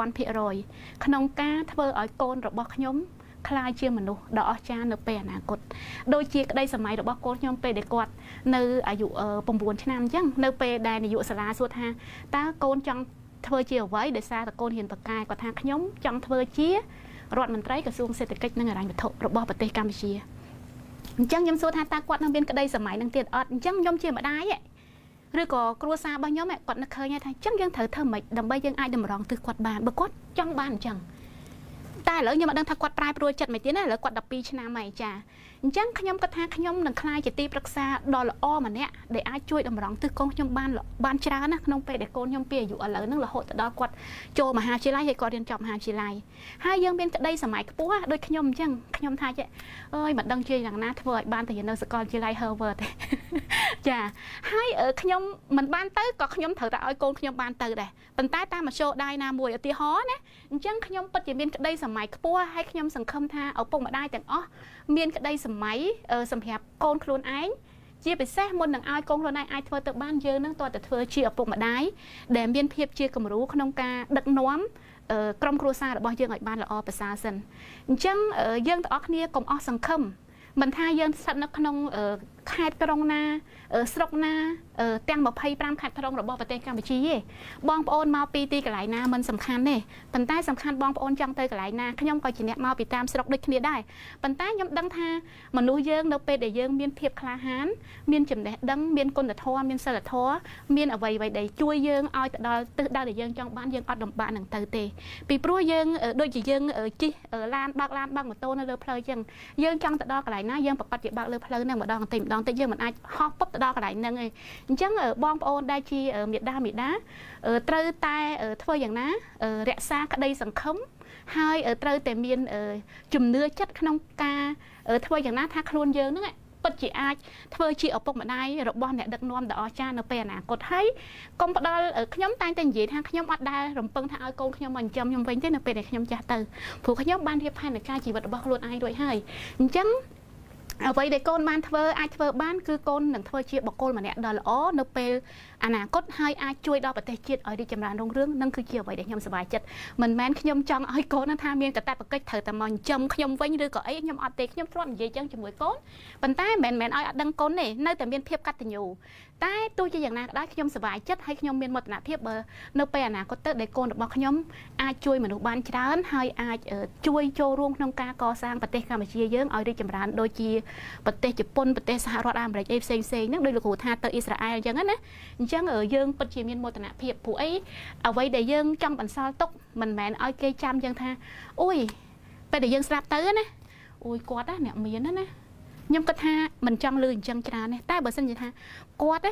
1000% ក្នុងការធ្វើឲ្យកូនរបស់ខ្ញុំក្លាយជាមនុស្សដ៏អស្ចារ្យនៅពេលអនាគតដូចជាក្តីសម័យរបស់កូនខ្ញុំពេលដែលគាត់នៅអាយុ9ឆ្នាំអញ្ចឹងនៅពេលដែលនាយកសាលាសួរថាតើកូនចង់ធ្វើជាអ្វីដោយសារតែកូនហ៊ានប្រកែគាត់ថាខ្ញុំចង់ធ្វើជារដ្ឋមន្ត្រីក្រសួងសេដ្ឋកិច្ចនិងហិរញ្ញវត្ថុរបស់ប្រទេសកម្ពុជាអញ្ចឹងខ្ញុំសួរថាតើគាត់នឹងមានក្តីសម័យនឹងទៀតអត់អញ្ចឹងខ្ញុំជាម្ដាយឬក៏គ្រួសាររបស់ខ្ញុំគាត់នឹកឃើញថាអញ្ចឹងយើងត្រូវធ្វើម៉េចដើម្បីយើងអាចតម្រង់ទិសគាត់បានបើគាត់ចង់បានអញ្ចឹងតែឥឡូវខ្ញុំអត់ដឹងថាគាត់ប្រែប្រួលចិត្តមិនទៀតណាឥឡូវគាត់12ឆ្នាំហើយចាអញ្ចឹងខ្ញុំគាត់ថាខ្ញុំនឹងក្លាយជាទីប្រឹក្សាដ៏ល្អម្នាក់ដែលអាចជួយតម្រង់ទិសកូនខ្ញុំបានច្រើនណាក្នុងពេលដែលកូនខ្ញុំពីអាយុឥឡូវហ្នឹងរហូតដល់គាត់ចូលមហាវិទ្យាល័យហើយគាត់រៀនចប់មហាវិទ្យាល័យហើយយើងមានក្តីសម័យខ្ពស់ដូចខ្ញុំអញ្ចឹងខ្ញុំថាអើយមិនដឹងជាយ៉ាងណាធ្វើឲ្យបានទៅរៀននៅសាកលវិទ្យាល័យ Harvard ចាហើយខ្ញុំមិនបានទៅក៏ខ្ញុំត្រូវតែឲ្យកូនខ្ញុំបានទៅដែរប៉ុន្តែតាមមធ្យោបាយណាមួយឧទាហរណ៍ណាអញ្ចឹងខ្ញុំពិតជាមានក្តីសម័យខ្ពស់ហើយខ្ញុំសង្ឃឹមថាឪពុកម្ដាយទាំងអស់មានក្តីសម័យសម្រាប់កូនខ្លួនឯងជាពិសេសមុននឹងឲ្យកូនខ្លួនឯងអាចធ្វើទៅបានយើងនឹងតើធ្វើជាឪពុកម្ដាយដែលមានភាពជាគំរូក្នុងការដឹកនាំក្រុមគ្រួសាររបស់យើងឲ្យបានល្អប្រសើរសិនអញ្ចឹងយើងទាំងអស់គ្នាកុំអស់សង្ឃឹមមិនថាយើងស្ថិតនៅក្នុងខេត្តក្រុងណាស្រុកណាទាំង25ខេត្តក្រុងរបស់ប្រទេសកម្ពុជាទេបងប្អូនមកពីទីកន្លែងណាមិនសំខាន់ទេប៉ុន្តែសំខាន់បងប្អូនចង់ទៅកន្លែងណាខ្ញុំក៏ជាអ្នកមកពីតាមស្រុកដូចគ្នាដែរប៉ុន្តែខ្ញុំដឹងថាមនុស្សយើងនៅពេលដែលយើងមានភាពក្លាហានមានចំណេះដឹងមានគុណធម៌មានសិលធម៌មានអ្វីៗដែលជួយយើងឲ្យទៅដល់ទិសដៅដែលយើងចង់បានយើងអត់លំបាកនឹងទៅទេពីព្រោះយើងដូចជាយើងជិះឡានបើកម៉ូតូនៅលើផ្លូវអញ្ចឹងយើងចង់ទៅដល់កន្លែងណាយើងប្រកាសជាបើកលើផ្លូវហ្នឹងម្ដងតិចយើងមិនអាចហោះពុបទៅដល់កន្លែងហ្នឹងទេអញ្ចឹងបងប្អូនដែលជាមេដាត្រូវតែធ្វើយ៉ាងណារក្សាក្តីសង្ឃឹមហើយត្រូវតែមានជំនឿចិត្តក្នុងការធ្វើយ៉ាងណាថាខ្លួនយើងហ្នឹងពិតជាអាចធ្វើជាឪពុកម្ដាយរបស់អ្នកដឹកនាំដ៏អស្ចារ្យនៅពេលអនាគតហើយកុំផ្ដល់ខ្ញុំតែងតែនិយាយថាខ្ញុំអត់ដែលរំពឹងថាឲ្យកូនខ្ញុំមកចិញ្ចឹមខ្ញុំវិញទេនៅពេលដែលខ្ញុំចាស់ទៅព្រោះខ្ញុំបានរៀបផែនការជីវិតរបស់ខ្លួនឯងរួចហើយអញ្ចឹងអ្វីដែលកូនបានធ្វើអាចធ្វើបានគឺកូននឹងធ្វើជាបុគ្គលម្នាក់ដ៏ល្អនៅពេលអនាគតហើយអាចជួយដល់ប្រទេសជាតិឲ្យរីកចម្រើនរុងរឿងនឹងគឺជាអ្វីដែលខ្ញុំសប្បាយចិត្តមិនមែនខ្ញុំចង់ឲ្យកូនថាមានកាតព្វកិច្ចត្រូវតែមកចិញ្ចឹមខ្ញុំវិញឬក៏អីខ្ញុំអត់ទេខ្ញុំធ្លាប់និយាយចឹងជាមួយកូនប៉ុន្តែមិនមែនឲ្យអត់ដឹងកូនទេនៅតែមានភាពកតញ្ញូតែទោះជាយ៉ាងណាក៏ដោយខ្ញុំសប្បាយចិត្តហើយខ្ញុំមានមោទនភាពបើនៅពេលអនាគតទៅដែលកូនរបស់ខ្ញុំអាចជួយមនុស្សបានច្រើនហើយអាចជួយចូលរួមក្នុងការកសាងប្រទេសកម្ពុជាយើងឲ្យរីកចម្រើនដូចជាប្រទេសជប៉ុនប្រទេសសហរដ្ឋអាមេរិកអីផ្សេងៗហ្នឹងដោយលោកគ្រូថាទៅអ៊ីស្រាអែលអញ្ចឹងណាអញ្ចឹងយើងពិតជាមានមោទនភាពព្រោះអីអ្វីដែលយើងចង់បន្សល់ទុកមិនមែនឲ្យគេចាំយើងថាអូយពេលដែលយើងស្លាប់ទៅណាអូយគាត់ណាអ្នកមានណាខ្ញុំគិតថាមិនចង់លឺអញ្ចឹងច្រើនទេតែបើសិនជាថាគាត់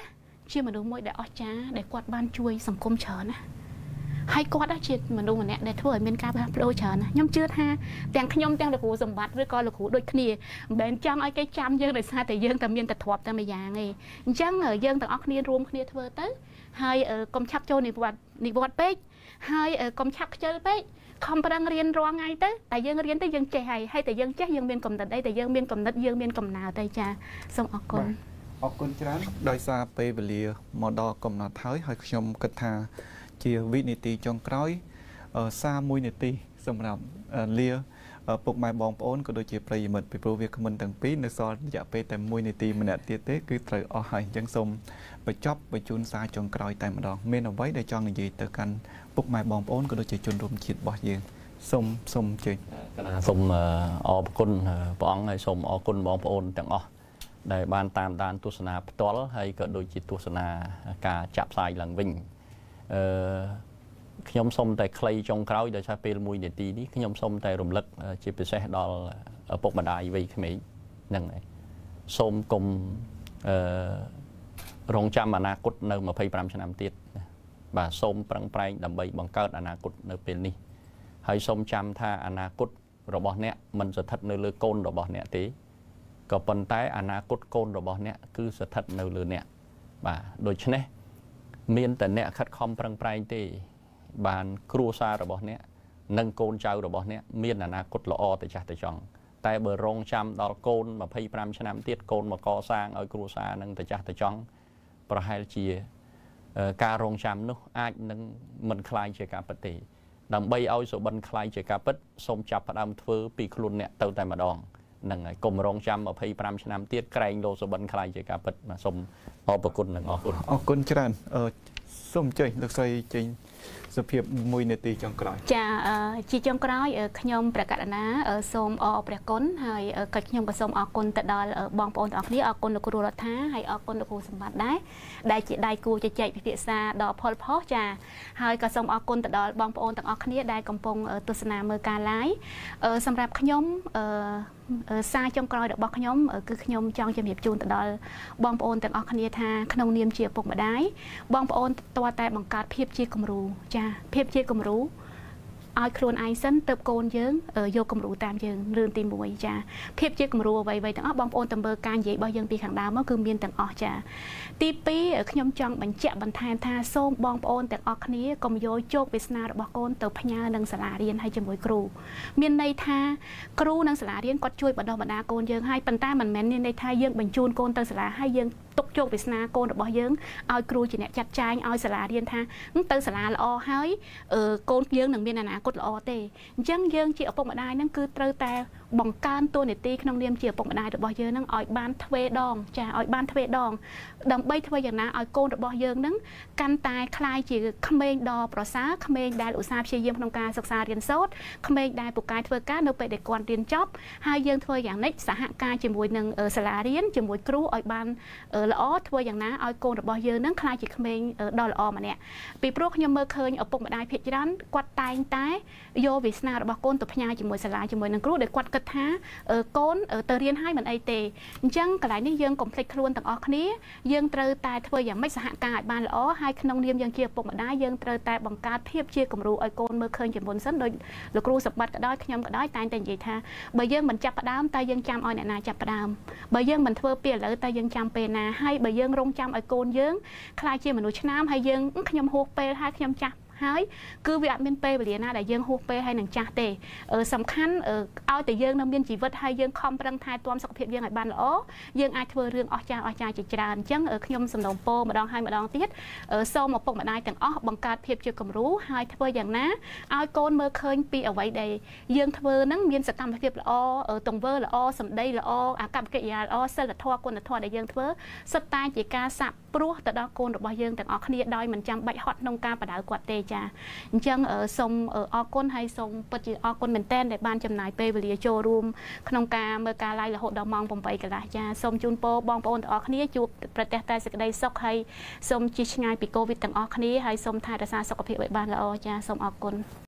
chia mà đúng mỗi đại cha để quạt ban chui sầm côm chờ nè hay quạt đã chia mà đúng mà nè để thôi miền ca bắp đôi chờ nè nhom chưa ha tiếng nhom tiếng là cú sầm bát với coi là cú đôi kia bên trong ai cái trăm dương để xa thì dương tầm miền tật thọp tầm mày già này chẳng ở dương tầm óc kia rùm kia thôi tới hay ở công chấp châu này vọt bếch hay ở công chấp chơi bếch không phải riêng roang ngay tới tại dương riêng tới dương trẻ hay tại dương chắc dương miền cầm đất đây tại dương miền cầm đất dương miền cầm nào đây cha xong óc con អរគុណច្រើនដោយសារពេលវេលាមកដល់កំណត់ហើយខ្ញុំគិតថាជាវិនាទីចុងក្រោយសារមួយនាទីសម្រាប់លាពុកម៉ែបងប្អូនក៏ដូចជាប្រិយមិត្តពីព្រោះវាគ្មិនទាំងពីរនៅសល់រយៈពេលតែ1នាទីម្នាក់ទៀតទេគឺត្រូវអស់ហើយអញ្ចឹងសូមបញ្ចប់បញ្ជូនសារចុងក្រោយតែម្ដងមានអ្វីដែលចង់និយាយទៅកាន់ពុកម៉ែបងប្អូនក៏ដូចជាជនរួមជាតិរបស់យើងសូមជើញសូមអរគុណព្រះអង្គហើយសូមអរគុណបងប្អូនទាំងអស់ដែលបានតាមដានទស្សនាផ្ទាល់ហើយក៏ដូចជាទស្សនាការចាក់ផ្សាយឡើងវិញខ្ញុំសូមតែខ្លីចុងក្រោយដោយសារពេល1នាទីនេះខ្ញុំសូមតែរំលឹកជាពិសេសដល់ឪពុកម្ដាយវ័យក្មេងហ្នឹងហើយសូមកុំរងចាំអនាគតនៅ25ឆ្នាំទៀតបាទសូមប្រឹងប្រែងដើម្បីបង្កើតអនាគតនៅពេលនេះហើយសូមចាំថាអនាគតរបស់អ្នកមិនស្ថិតនៅលើកូនរបស់អ្នកទេក៏ប៉ុន្តែអនាគតកូនរបស់អ្នកគឺស្ថិតនៅលើអ្នកបាទដូច្នេះមានតែអ្នកខិតខំប្រឹងប្រែងទេបានគ្រួសាររបស់អ្នកនិងកូនចៅរបស់អ្នកមានអនាគតល្អទៅចាស់ទៅចង់តែបើរងចាំដល់កូន25ឆ្នាំទៀតកូនមកកសាងឲ្យគ្រួសារនឹងទៅចាស់ទៅចង់ប្រហែលជាការរងចាំនោះអាចនឹងមិនคล้ายជាការពិតទេដើម្បីឲ្យសុបិនคล้ายជាការពិតសូមចាប់ផ្ដើមធ្វើពីខ្លួនអ្នកទៅតែម្ដងនឹងហើយកុំរងចាំ25ឆ្នាំទៀតក្រែងលោសុបិនคล้ายជាការពិតសូមអរគុណនិងអរគុណច្រើនសូមចេញលោកស្រីចេញសុភាព1នាទីចុងក្រោយចាជាចុងក្រោយខ្ញុំប្រកាសណាសូមអរព្រះគុណហើយក៏ខ្ញុំក៏សូមអរគុណទៅដល់បងប្អូនទាំងអស់គ្នាអរគុណលោកគ្រូរដ្ឋាហើយអរគុណលោកគ្រូសម្បត្តិដែរដែលជាដៃគូជជែកពិភាក្សាដល់ផលផុសចាហើយក៏សូមអរគុណទៅដល់បងប្អូនទាំងអស់គ្នាដែលកំពុងទស្សនាមើលការ live សម្រាប់ខ្ញុំសារចុងក្រោយរបស់ខ្ញុំគឺខ្ញុំចង់ជំរាបជូនទៅដល់បងប្អូនទាំងអស់គ្នាថាក្នុងនាមជាពុកម្ដាយបងប្អូនតើតែបង្កើតភាពជាគំរូចាភាពជាគំរូឲ្យខ្លួនឯងសិនទៅកូនយើងយកគំរូតាមយើងរឿងទី1ចាភាពជាគំរូអ្វីៗទាំងអស់បងប្អូនតាមមើលការនិយាយរបស់យើងពីខាងដើមមកគឺមានទាំងអស់ចាទី2ខ្ញុំចង់បញ្ជាក់បន្ថែមថាសូមបងប្អូនទាំងអស់គ្នាកុំយកជោគវាសនារបស់កូនទៅផ្ញើនឹងសាលារៀនហើយជាមួយគ្រូមានន័យថាគ្រូនិងសាលារៀនគាត់ជួយបណ្ដុះបណ្ដាលកូនយើងហើយប៉ុន្តែមិនមែនមានន័យថាយើងបញ្ជូនកូនទៅសាលាហើយយើងទុកជោគវាសនាកូនរបស់យើងឲ្យគ្រូជាអ្នកចាត់ចែងឲ្យសាលារៀនថាទៅសាលាល្អហើយកូនយើងនឹងមានអនាគតល្អទេអញ្ចឹងយើងជាឪពុកម្ដាយហ្នឹងគឺត្រូវតែបង្កើនតួនាទីក្នុងនាមជាឪពុកម្ដាយរបស់យើងហ្នឹងឲ្យបានទ្វេដងចាឲ្យបានទ្វេដងដើម្បីធ្វើយ៉ាងណាឲ្យកូនរបស់យើងហ្នឹងកាន់តែคล้ายជាក្មេងដ៏ប្រសើរក្មេងដែលឧស្សាហ៍ព្យាយាមក្នុងការសិក្សារៀនសូត្រក្មេងដែលពូកែធ្វើការនៅពេលដែលគាត់រៀនចប់ហើយយើងធ្វើយ៉ាងនេះសហការជាមួយនឹងសាលារៀនជាមួយគ្រូឲ្យបានល្អធ្វើយ៉ាងណាឲ្យកូនរបស់យើងហ្នឹងคล้ายជាក្មេងដ៏ល្អម្នាក់ពីព្រោះខ្ញុំមើលឃើញឪពុកម្ដាយភាគច្រើនគាត់តែងតែយកវាសនារបស់កូនទៅផ្ញើជាមួយសាលាជាមួយនឹងគ្រូដែលគាត់គិតថាកូនទៅរៀនហើយមិនអីទេអញ្ចឹងកន្លែងនេះយើងកុំភ្លេចខ្លួនទាំងអស់គ្នាយើងត្រូវតែធ្វើយ៉ាងម៉េចសហការឲ្យបានល្អហើយក្នុងនាមយើងជាឪពុកម្ដាយយើងត្រូវតែបង្កើតភាពជាគំរូឲ្យកូនមើលឃើញជាមុនសិនដោយលោកគ្រូសម្បត្តិក៏ដោយខ្ញុំក៏ដោយតែងតែនិយាយថាបើយើងមិនចាប់ផ្ដើមតែយើងចាំឲ្យអ្នកណាចាប់ផ្ដើមបើយើងមិនធ្វើពីឥឡូវតែយើងចាំពេលណាហើយបើយើងរងចាំឲ្យកូនយើងខ្លាចជាមនុស្សឆ្នាមហើយយើងខ្ញុំហួសពេលហើយខ្ញុំចាស់ហើយគឺវាអត់មានពេលវេលាណាដែលយើងហួសពេលហើយនឹងចាស់ទេសំខាន់ឲ្យតែយើងនៅមានជីវិតហើយយើងខំប្រឹងថែទាំសុខភាពយើងឲ្យបានល្អយើងអាចធ្វើរឿងអស្ចារ្យជាច្រើនអញ្ចឹងខ្ញុំសំណូមពរម្ដងហើយម្ដងទៀតសូមឪពុកម្ដាយទាំងអស់បង្កើតភាពជាគំរូហើយធ្វើយ៉ាងណាឲ្យកូនមើលឃើញពីអ្វីដែលយើងធ្វើហ្នឹងមានសកម្មភាពល្អទង្វើល្អសម្ដីល្អអាកប្បកិរិយាល្អសិលធម៌គុណធម៌ដែលយើងធ្វើសុទ្ធតែជាការសាក់ព្រោះទៅដល់កូនរបស់យើងទាំងអស់គ្នាដោយមិនចាំបាច់ហត់ក្នុងការបដៅគាត់ទេចាអញ្ចឹងសូមអរគុណហើយសូមពិតជាអរគុណមែនទែនដែលបានចំណាយពេលវេលាចូលរួមក្នុងការមើលការ live រហូតដល់ម៉ោង 8 កន្លះចាសូមជូនពរបងប្អូនទាំងអស់គ្នាជួបប្រទះតែសេចក្តីសុខហើយសូមជៀសឆ្ងាយពីកូវីដទាំងអស់គ្នាហើយសូមថែរក្សាសុខភាពឲ្យបានល្អចាសូមអរគុណ